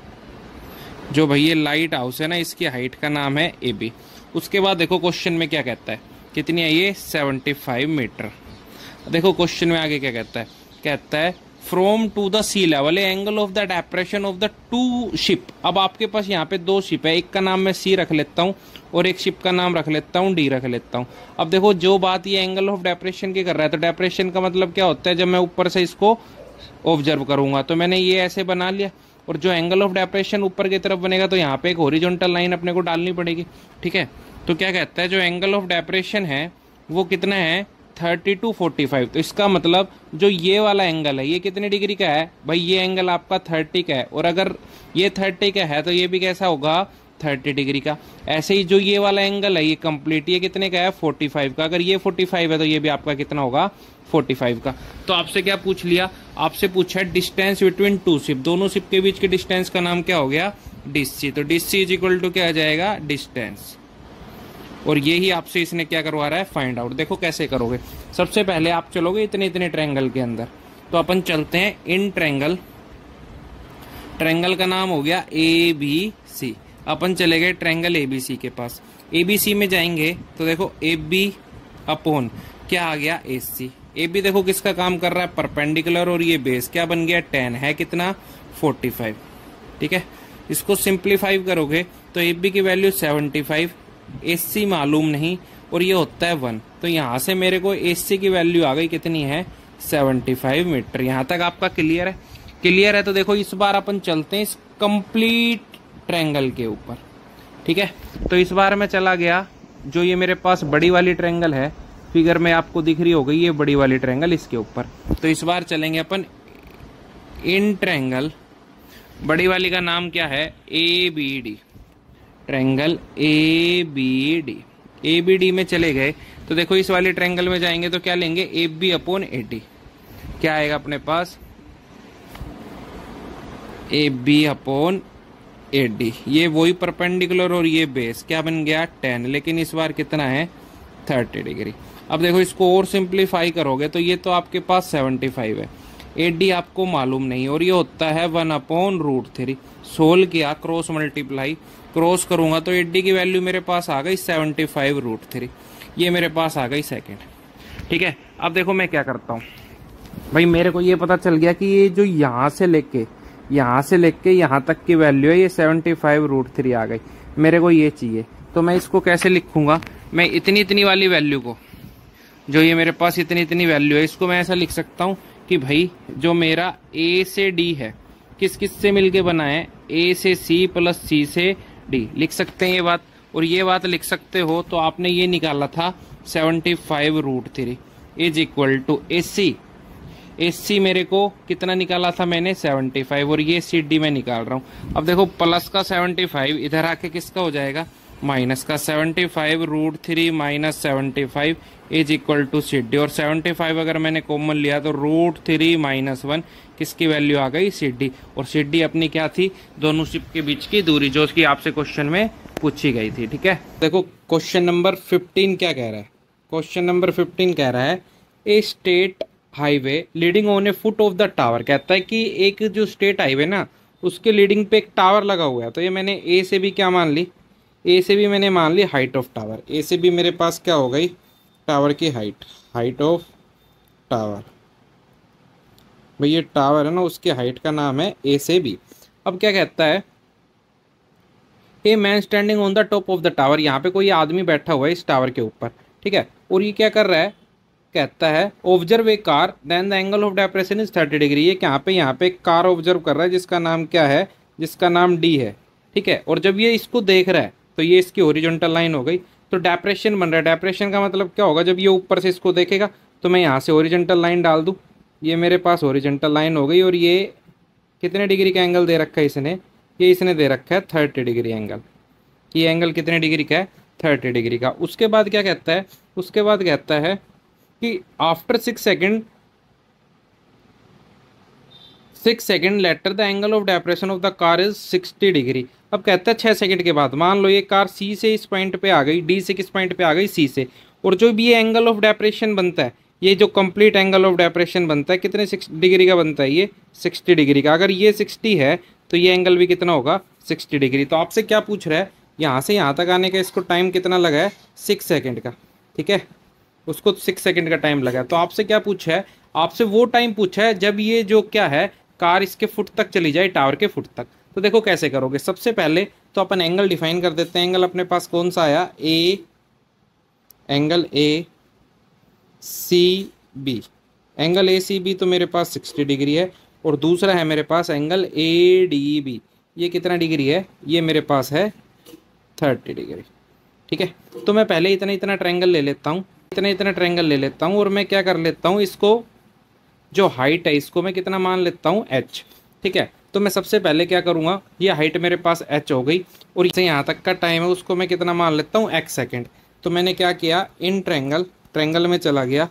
जो भाई ये लाइट हाउस है ना, इसकी हाइट का नाम है ए बी। उसके बाद देखो क्वेश्चन में क्या कहता है, कितनी है ये 75 मीटर। देखो क्वेश्चन में आगे क्या कहता है from to the sea level angle of the depression of the two ship. अब आपके पास यहाँ पे दो शिप है, एक का नाम मैं सी रख लेता हूँ और एक शिप का नाम रख लेता हूँ डी रख लेता हूँ। अब देखो जो बात ये एंगल ऑफ डेप्रेशन की कर रहा है, तो डेप्रेशन का मतलब क्या होता है, जब मैं ऊपर से इसको ऑब्जर्व करूंगा तो मैंने ये ऐसे बना लिया, और जो एंगल ऑफ डेप्रेशन ऊपर की तरफ बनेगा तो यहाँ पे एक हॉरिजॉन्टल लाइन अपने को डालनी पड़ेगी। ठीक है, तो क्या कहता है जो एंगल ऑफ डेप्रेशन है वो कितना है 30 to 45। तो इसका मतलब जो ये वाला एंगल है ये कितने डिग्री का है भाई, ये एंगल आपका 30 का है, और अगर ये 30 का है तो ये भी कैसा होगा 30 डिग्री का। ऐसे ही जो ये वाला एंगल है ये कंप्लीट ये कितने का है 45 का। अगर ये 45 है तो ये भी आपका कितना होगा 45 का। तो आपसे क्या पूछ लिया, आपसे पूछा डिस्टेंस बिटवीन टू शिप, दोनों शिप के बीच के डिस्टेंस का नाम क्या हो गया डिस्सी। तो डिस्सी इज इक्वल टू क्या आ जाएगा डिस्टेंस, और यही आपसे इसने क्या करवा रहा है फाइंड आउट। देखो कैसे करोगे, सबसे पहले आप चलोगे इतने इतने ट्रायंगल के अंदर, तो अपन चलते हैं इन ट्रायंगल। ट्रायंगल का नाम हो गया ए बी सी। अपन चले गए ट्रायंगल ए बी सी के पास। ए बी सी में जाएंगे तो देखो ए बी अपॉन क्या आ गया ए सी। ए बी देखो किसका काम कर रहा है परपेंडिकुलर, और ये बेस क्या बन गया 10 है कितना 45। ठीक है, इसको सिंप्लीफाई करोगे तो ए बी की वैल्यू 75, एस सी मालूम नहीं और ये होता है 1। तो यहाँ से मेरे को एस सी की वैल्यू आ गई कितनी है 75 मीटर। यहाँ तक आपका क्लियर है, क्लियर है। तो देखो इस बार अपन चलते हैं इस कंप्लीट ट्रायंगल के ऊपर। ठीक है, तो इस बार मैं चला गया, जो ये मेरे पास बड़ी वाली ट्रायंगल है फिगर में आपको दिख रही हो गई ये बड़ी वाली ट्रायंगल इसके ऊपर। तो इस बार चलेंगे अपन इन ट्रायंगल, बड़ी वाली का नाम क्या है A B D. Triangle A B D, A B D में चले गए तो देखो इस वाले ट्रायंगल में जाएंगे तो क्या लेंगे A B upon A D. क्या आएगा अपने पास A B upon A D. ये वही परपेंडिकुलर और ये बेस क्या बन गया 10, लेकिन इस बार कितना है 30 डिग्री। अब देखो इसको और सिंप्लीफाई करोगे तो ये तो आपके पास 75 है, ए डी आपको मालूम नहीं, और ये होता है 1/√3। सोल्व किया क्रॉस मल्टीप्लाई, क्रॉस करूंगा तो ए डी की वैल्यू मेरे पास आ गई 75√3। ये मेरे पास आ गई सेकेंड। ठीक है, अब देखो मैं क्या करता हूँ भाई, मेरे को ये पता चल गया कि ये जो यहाँ से लेके यहाँ तक की वैल्यू है ये 75√3 आ गई। मेरे को ये चाहिए, तो मैं इसको कैसे लिखूंगा, मैं इतनी इतनी वाली वैल्यू को, जो ये मेरे पास इतनी इतनी वैल्यू है इसको मैं ऐसा लिख सकता हूँ कि भाई जो मेरा ए से डी है किस किस से मिलके बना है, ए से सी प्लस सी से डी। लिख सकते हैं ये बात, और ये बात लिख सकते हो तो आपने ये निकाला था 75√3 is equal to A C. A C मेरे को कितना निकाला था मैंने 75, और ये सी डी में निकाल रहा हूँ। अब देखो प्लस का 75 इधर आके किसका हो जाएगा माइनस का 75√3 minus 75 is equal to C D, और 75 अगर मैंने कॉमन लिया तो √3 माइनस 1 किसकी वैल्यू आ गई सी डी। और सी डी अपनी क्या थी दोनों शिप के बीच की दूरी, जो उसकी आपसे क्वेश्चन में पूछी गई थी। ठीक है, देखो क्वेश्चन नंबर 15 क्या कह रहा है, क्वेश्चन नंबर 15 कह रहा है a state highway leading on a foot of the tower. कहता है कि एक जो स्टेट हाईवे ना उसके लीडिंग पे एक टावर लगा हुआ है। तो ये मैंने ए से भी क्या मान ली, ए से भी मैंने मान ली हाइट ऑफ टावर। ए से भी मेरे पास क्या हो गई टावर की हाइट, हाइट ऑफ टावर। भाई ये टावर है ना उसकी हाइट का नाम है ए से बी। अब क्या कहता है a man standing on the top of the tower. यहाँ पे कोई आदमी बैठा हुआ है इस टावर के ऊपर। ठीक है, और ये क्या कर रहा है, कहता है observe a car then the angle of depression is 30 degree. ये यहाँ पे एक कार ऑब्जर्व कर रहा है जिसका नाम क्या है, जिसका नाम डी है। ठीक है, और जब ये इसको देख रहा है तो ये इसकी हॉरिजॉन्टल लाइन हो गई, तो डेप्रेशन बन रहा है। डेप्रेशन का मतलब क्या होगा, जब ये ऊपर से इसको देखेगा तो मैं यहाँ से हॉरिजॉन्टल लाइन डाल दूँ, ये मेरे पास हॉरिजॉन्टल लाइन हो गई। और ये कितने डिग्री का एंगल दे रखा है इसने, ये इसने दे रखा है 30 डिग्री एंगल। कि ये एंगल कितने डिग्री का है, 30 डिग्री का। उसके बाद क्या कहता है, उसके बाद कहता है कि after 6 second, 6 second later the angle of depression of the car is 60 degree. अब कहता है 6 सेकेंड के बाद मान लो ये कार सी से इस पॉइंट पे आ गई, डी से किस पॉइंट पे आ गई, सी से, और जो भी ये एंगल ऑफ डेप्रेशन बनता है, ये जो कंप्लीट एंगल ऑफ डेप्रेशन बनता है कितने 6 डिग्री का बनता है, ये 60 डिग्री का। अगर ये 60 है तो ये एंगल भी कितना होगा, 60 डिग्री। तो आपसे क्या पूछ रहा है, यहाँ से यहाँ तक आने का इसको टाइम कितना लगा है, 6 सेकेंड का, ठीक है, उसको 6 सेकेंड का टाइम लगा है। तो आपसे क्या पूछा है, आपसे वो टाइम पूछा है जब ये जो क्या है कार इसके फुट तक चली जाए, टावर के फुट तक। तो देखो कैसे करोगे, सबसे पहले तो अपन एंगल डिफाइन कर देते हैं। एंगल अपने पास कौन सा आया, A, angle A C B, angle A C B तो मेरे पास 60 डिग्री है, और दूसरा है मेरे पास एंगल ए डी बी, ये कितना डिग्री है, ये मेरे पास है 30 डिग्री, ठीक है। तो मैं पहले इतना इतना ट्रायंगल ले लेता हूँ, इतना इतना ट्रायंगल ले लेता हूँ, और मैं क्या कर लेता हूँ, इसको जो हाइट है इसको मैं कितना मान लेता हूँ, h, ठीक है। तो मैं सबसे पहले क्या करूँगा, ये हाइट मेरे पास h हो गई, और इसे यहाँ तक का टाइम है उसको मैं कितना मान लेता हूँ, x सेकेंड। तो मैंने क्या किया, इन ट्रायंगल में चला गया,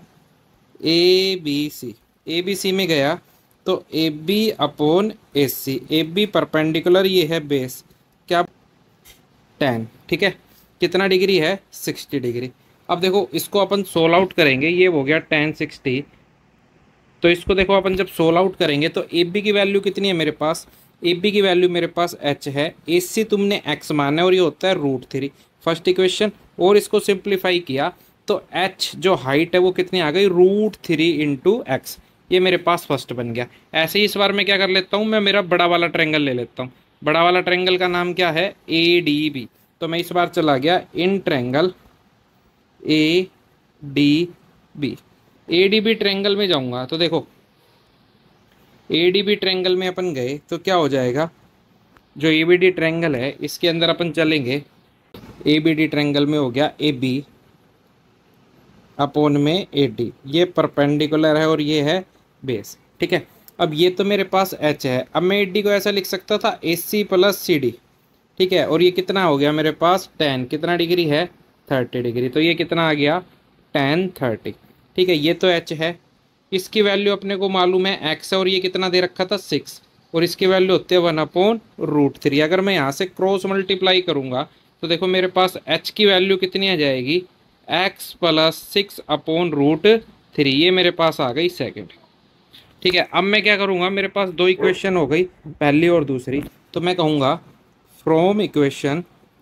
ए बी सी में गया तो A B upon A C, A B perpendicular, ये है बेस, क्या 10, ठीक है, कितना डिग्री है, 60 डिग्री। अब देखो इसको अपन सोल आउट करेंगे, ये हो गया 1060। तो इसको देखो अपन जब सोल आउट करेंगे तो ए बी की वैल्यू कितनी है मेरे पास, ए बी की वैल्यू मेरे पास h है, ए सी तुमने x माना है और ये होता है √3, फर्स्ट इक्वेशन। और इसको सिंप्लीफाई किया तो h जो हाइट है वो कितनी आ गई, √3 इंटू एक्स, ये मेरे पास फर्स्ट बन गया। ऐसे ही इस बार मैं क्या कर लेता हूँ, मैं मेरा बड़ा वाला ट्रायंगल ले लेता हूँ। बड़ा वाला ट्रायंगल का नाम क्या है, ए डी बी। तो मैं इस बार चला गया in triangle A D B, A D B triangle में जाऊंगा तो देखो ए डी बी ट्रायंगल में अपन गए तो क्या हो जाएगा, जो ए बी डी ट्रायंगल है इसके अंदर अपन चलेंगे, ए बी डी ट्रायंगल में हो गया ए बी अपॉन में ए डी, ये परपेंडिकुलर है और ये है बेस, ठीक है। अब ये तो मेरे पास h है, अब मैं ए डी को ऐसा लिख सकता था ए सी प्लस सी डी, ठीक है, और ये कितना हो गया मेरे पास 10, कितना डिग्री है, 30 डिग्री। तो ये कितना आ गया, 1030, ठीक है। ये तो h है, इसकी वैल्यू अपने को मालूम है x है, और ये कितना दे रखा था 6, और इसकी वैल्यू होती है 1/√3। अगर मैं यहाँ से क्रॉस मल्टीप्लाई करूँगा तो देखो मेरे पास h की वैल्यू कितनी आ जाएगी, x प्लस 6/√3, ये मेरे पास आ गई सेकेंड, ठीक है। अब मैं क्या करूँगा, मेरे पास दो इक्वेशन हो गई, पहली और दूसरी। तो मैं कहूँगा फ्रॉम इक्वेशन,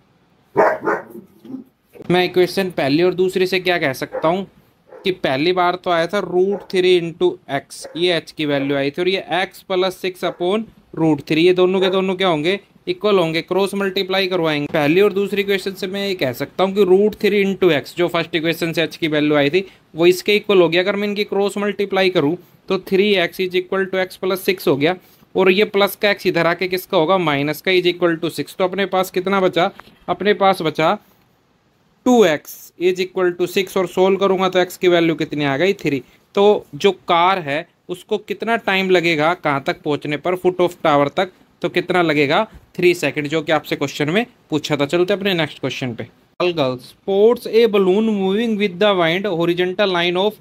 मैं इक्वेशन पहली और दूसरी से क्या कह सकता हूँ कि पहली बार तो आया था √3 इंटू एक्स, ये h की वैल्यू आई थी, और ये x प्लस 6/√3, ये दोनों के दोनों क्या होंगे, इक्वल होंगे, क्रॉस मल्टीप्लाई करवाएंगे। पहली और दूसरी इक्वेशन से मैं ये कह सकता हूँ कि √3 इंटू एक्स, जो फर्स्ट इक्वेशन से h की वैल्यू आई थी वो इसके इक्वल हो गया। अगर मैं इनकी क्रॉस मल्टीप्लाई करूँ तो 3x is equal to x plus 6 हो गया, और ये प्लस का x इधर आके किसका होगा, माइनस का, इज इक्वल टू 6। तो अपने पास कितना बचा, अपने पास बचा 2x इज इक्वल टू 6, और सोल्व करूंगा तो x की वैल्यू कितनी आ गई, 3। तो जो कार है उसको कितना टाइम लगेगा कहाँ तक पहुँचने पर, फुट ऑफ टावर तक, तो कितना लगेगा, 3 सेकेंड, जो कि आपसे क्वेश्चन में पूछा था। चलते अपने नेक्स्ट क्वेश्चन पे। Girls sports a balloon moving with the wind horizontal line of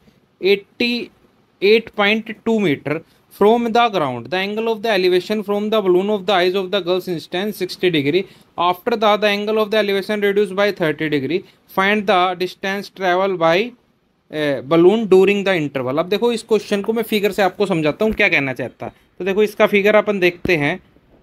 88.2 meter from the ground. The angle of the elevation from the balloon of the eyes of the girls instance 60 degree. After that, the angle of the elevation reduced by 30 degree. Find the distance travel by balloon during the interval. अब देखो इस question को मैं figure से आपको समझाता हूँ क्या कहना चाहता है। तो देखो इसका फिगर अपन देखते हैं,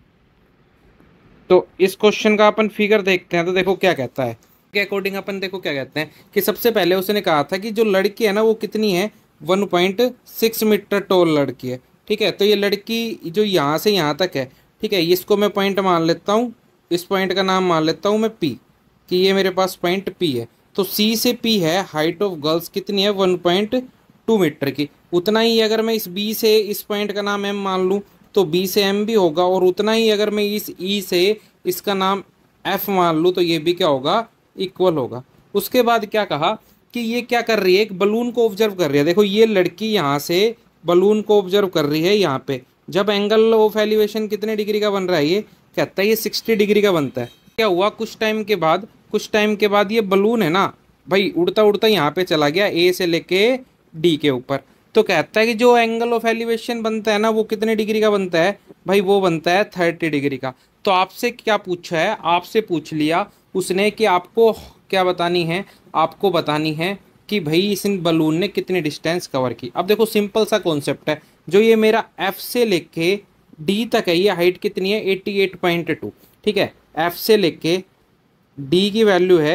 तो इस क्वेश्चन का अपन फिगर देखते हैं तो देखो क्या कहता है, के अकॉर्डिंग अपन देखो क्या कहते हैं कि सबसे पहले उसने कहा था कि जो लड़की है ना वो कितनी है, 1.6 मीटर टॉल लड़की है, ठीक है। तो ये लड़की जो यहाँ से यहाँ तक है, ठीक है, इसको मैं पॉइंट मान लेता हूँ, इस पॉइंट का नाम मान लेता हूँ मैं P, कि ये मेरे पास पॉइंट P है। तो C से P है, हाइट ऑफ गर्ल्स कितनी है, 1.2 मीटर की। उतना ही अगर मैं इस B से इस पॉइंट का नाम M मान लूँ तो B से M भी होगा, और उतना ही अगर मैं इस E से इसका नाम F मान लूँ तो ये भी क्या होगा, इक्वल होगा। उसके बाद क्या कहा कि ये क्या कर रही है, एक बलून को ऑब्जर्व कर रही है। देखो ये लड़की यहाँ से बलून को ऑब्जर्व कर रही है यहाँ पे, जब एंगल ऑफ एलिवेशन कितने डिग्री का बन रहा है, ये कहता है ये 60 डिग्री का बनता है, क्या हुआ, कुछ टाइम के बाद ये बलून है ना भाई, उड़ता उड़ता यहाँ पे चला गया ए से लेके डी के ऊपर। तो कहता है कि जो एंगल ऑफ एलिवेशन बनता है ना वो कितने डिग्री का बनता है भाई, वो बनता है 30 डिग्री का। तो आपसे क्या पूछा है, आपसे पूछ लिया उसने कि आपको क्या बतानी है, आपको बतानी है कि भाई इस बलून ने कितनी डिस्टेंस कवर की। अब देखो सिंपल सा कॉन्सेप्ट है, जो ये मेरा एफ से लेके डी तक है, ये हाइट कितनी है 88.2, ठीक है। एफ से लेके डी की वैल्यू है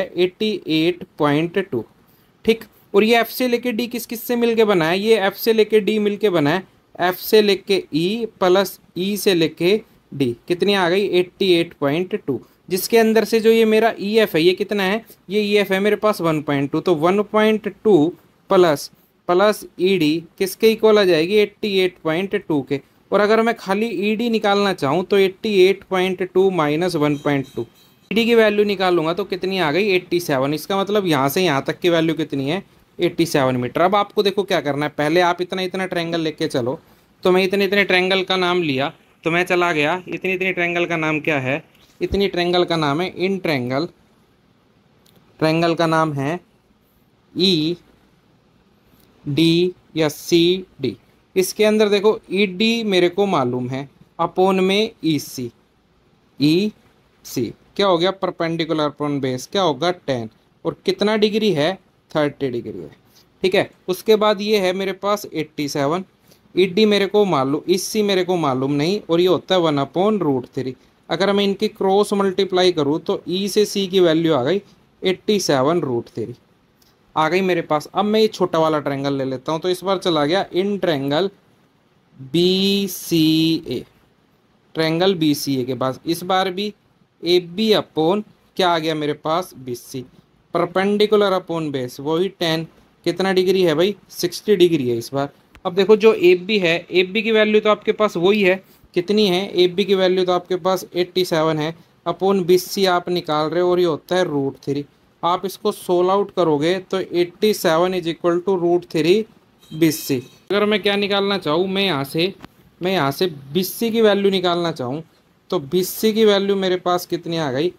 88.2, ठीक। और ये एफ से लेके डी किस किस से मिलके बना है, ये एफ से लेके डी मिलके बना है एफ से लेके ई प्लस ई से लेके डी, कितनी आ गई 88.2, जिसके अंदर से जो ये मेरा ई एफ है ये कितना है, ये ई एफ है मेरे पास 1.2, तो 1.2 प्लस प्लस ई डी किसके इक्वल आ जाएगी 88.2 के। और अगर मैं खाली ई डी निकालना चाहूँ तो 88.2 माइनस 1.2, ई डी की वैल्यू निकालूंगा तो कितनी आ गई 87। इसका मतलब यहाँ से यहाँ तक की वैल्यू कितनी है 87 मीटर। अब आपको देखो क्या करना है, पहले आप इतना इतना ट्रायंगल लेके चलो। तो मैं इतने इतने ट्रायंगल का नाम लिया, तो मैं चला गया, इतनी इतनी ट्रायंगल का नाम क्या है, इतनी ट्रायंगल का नाम है इन ट्रायंगल, ट्रायंगल का नाम है ई डी या सी डी। इसके अंदर देखो ई डी मेरे को मालूम है, अपोन में ई सी, ई सी क्या हो गया परपेंडिकुलर अपॉन बेस क्या होगा 10, और कितना डिग्री है 30 डिग्री है, ठीक है। उसके बाद ये है मेरे पास 87, ई डी मेरे को मालूम, ई सी मेरे को मालूम नहीं, और ये होता है 1/√3। अगर मैं इनकी क्रॉस मल्टीप्लाई करूँ तो ई से सी की वैल्यू आ गई 87√3 आ गई मेरे पास। अब मैं ये छोटा वाला ट्रायंगल ले लेता हूँ, तो इस बार चला गया in triangle B C A, triangle B C A के पास इस बार भी ए बी अपॉन क्या आ गया मेरे पास B C, perpendicular upon base वही 10, कितना डिग्री है भाई 60 डिग्री है इस बार। अब देखो जो ए बी है, ए बी की वैल्यू तो आपके पास वही है, कितनी है ए बी की वैल्यू तो आपके पास 87 है, अपॉन बी सी आप निकाल रहे हो और ये होता है √3। आप इसको सोल्व आउट करोगे तो 87 is equal to √3 B C. अगर मैं क्या निकालना चाहूँ, मैं यहाँ से बी सी की वैल्यू निकालना चाहूँ तो बी सी की वैल्यू मेरे पास कितनी आ गई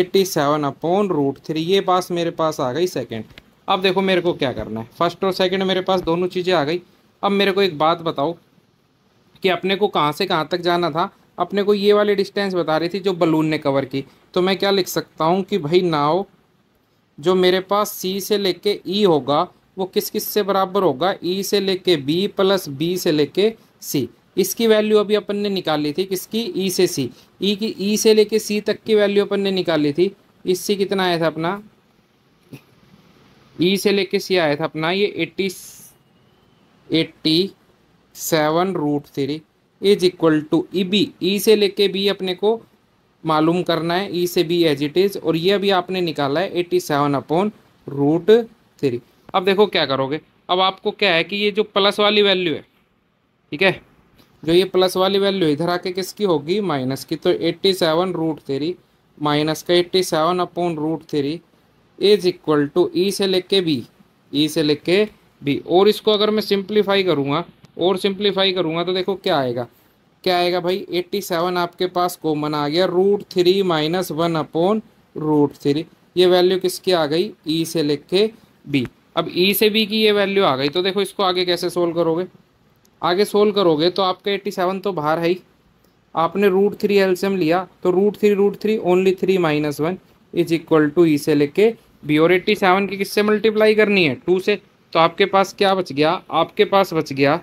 87/√3, ये पास मेरे पास आ गई सेकंड। अब देखो मेरे को क्या करना है, फर्स्ट और सेकंड मेरे पास दोनों चीज़ें आ गई। अब मेरे को एक बात बताओ कि अपने को कहाँ से कहाँ तक जाना था, अपने को ये वाली डिस्टेंस बता रही थी जो बलून ने कवर की। तो मैं क्या लिख सकता हूँ कि भाई नाउ जो मेरे पास सी से लेके ई होगा वो किस किस से बराबर होगा, ई से लेके बी प्लस बी से लेके सी। इसकी वैल्यू अभी अपन ने निकाली थी किसकी, ई से सी, ई की ई से लेके सी तक की वैल्यू अपन ने निकाली थी। इससे कितना आया था अपना, ई से लेके सी आया था अपना ये 87/√3 is equal to E B, E से लेके बी अपने को मालूम करना है, ई से बी एज इट इज, और ये अभी आपने निकाला है 87/√3। अब देखो क्या करोगे, अब आपको क्या है कि ये जो प्लस वाली वैल्यू है, ठीक है, जो ये प्लस वाली वैल्यू इधर आके किसकी होगी माइनस की, तो 87√3 माइनस का 87/√3 इज इक्वल टू ई से लेके बी, ई से लेके बी। और इसको अगर मैं सिंप्लीफाई करूँगा तो देखो क्या आएगा, क्या आएगा भाई 87 आपके पास कॉमन आ गया, √3 माइनस 1/√3, ये वैल्यू किसकी आ गई ई से लेके बी। अब ई से बी की ये वैल्यू आ गई, तो देखो इसको आगे कैसे सोल्व करोगे, आगे सोल्व करोगे तो आपका 87 तो बाहर है ही, आपने √3 एलसीएम लिया तो √3 only 3 minus 1 is equal to E से लेके बी। और 87 की किससे मल्टीप्लाई करनी है 2 से, तो आपके पास क्या बच गया, आपके पास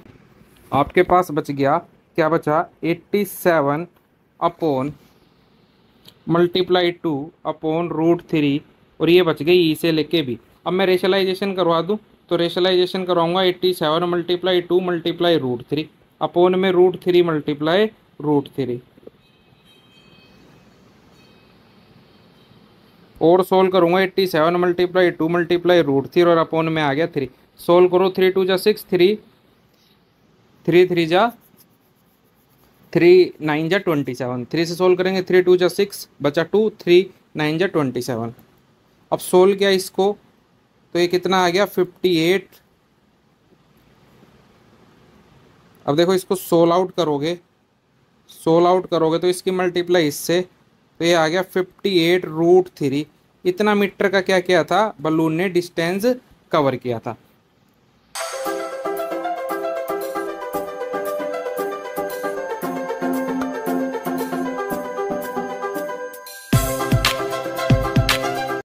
बच गया क्या बचा 87 अपॉन मल्टीप्लाई 2 अपॉन √3, और ये बच गई ई से लेके बी। अब मैं रेशलाइजेशन करवा दूँ तो रेशलाइजेशन करवाऊंगा 87 मल्टीप्लाई 2 मल्टीप्लाई √3 अपॉन में √3 मल्टीप्लाई √3, और सोल्व करूंगा 87 मल्टीप्लाई 2 मल्टीप्लाई √3 और अपॉन में आ गया 3। सोल्व करो 3 2 जा 6, 3 3 जा 3 9 जा 27, 3 से सोल्व करेंगे 3 2 जा 6 बचा 2, 3 9 जा 27। अब सोल्व किया इसको तो ये कितना आ गया 58। अब देखो इसको सोल्व आउट करोगे तो इसकी मल्टीप्लाई इससे तो ये आ गया 58√3। इतना मीटर का क्या किया था बलून ने डिस्टेंस कवर किया था।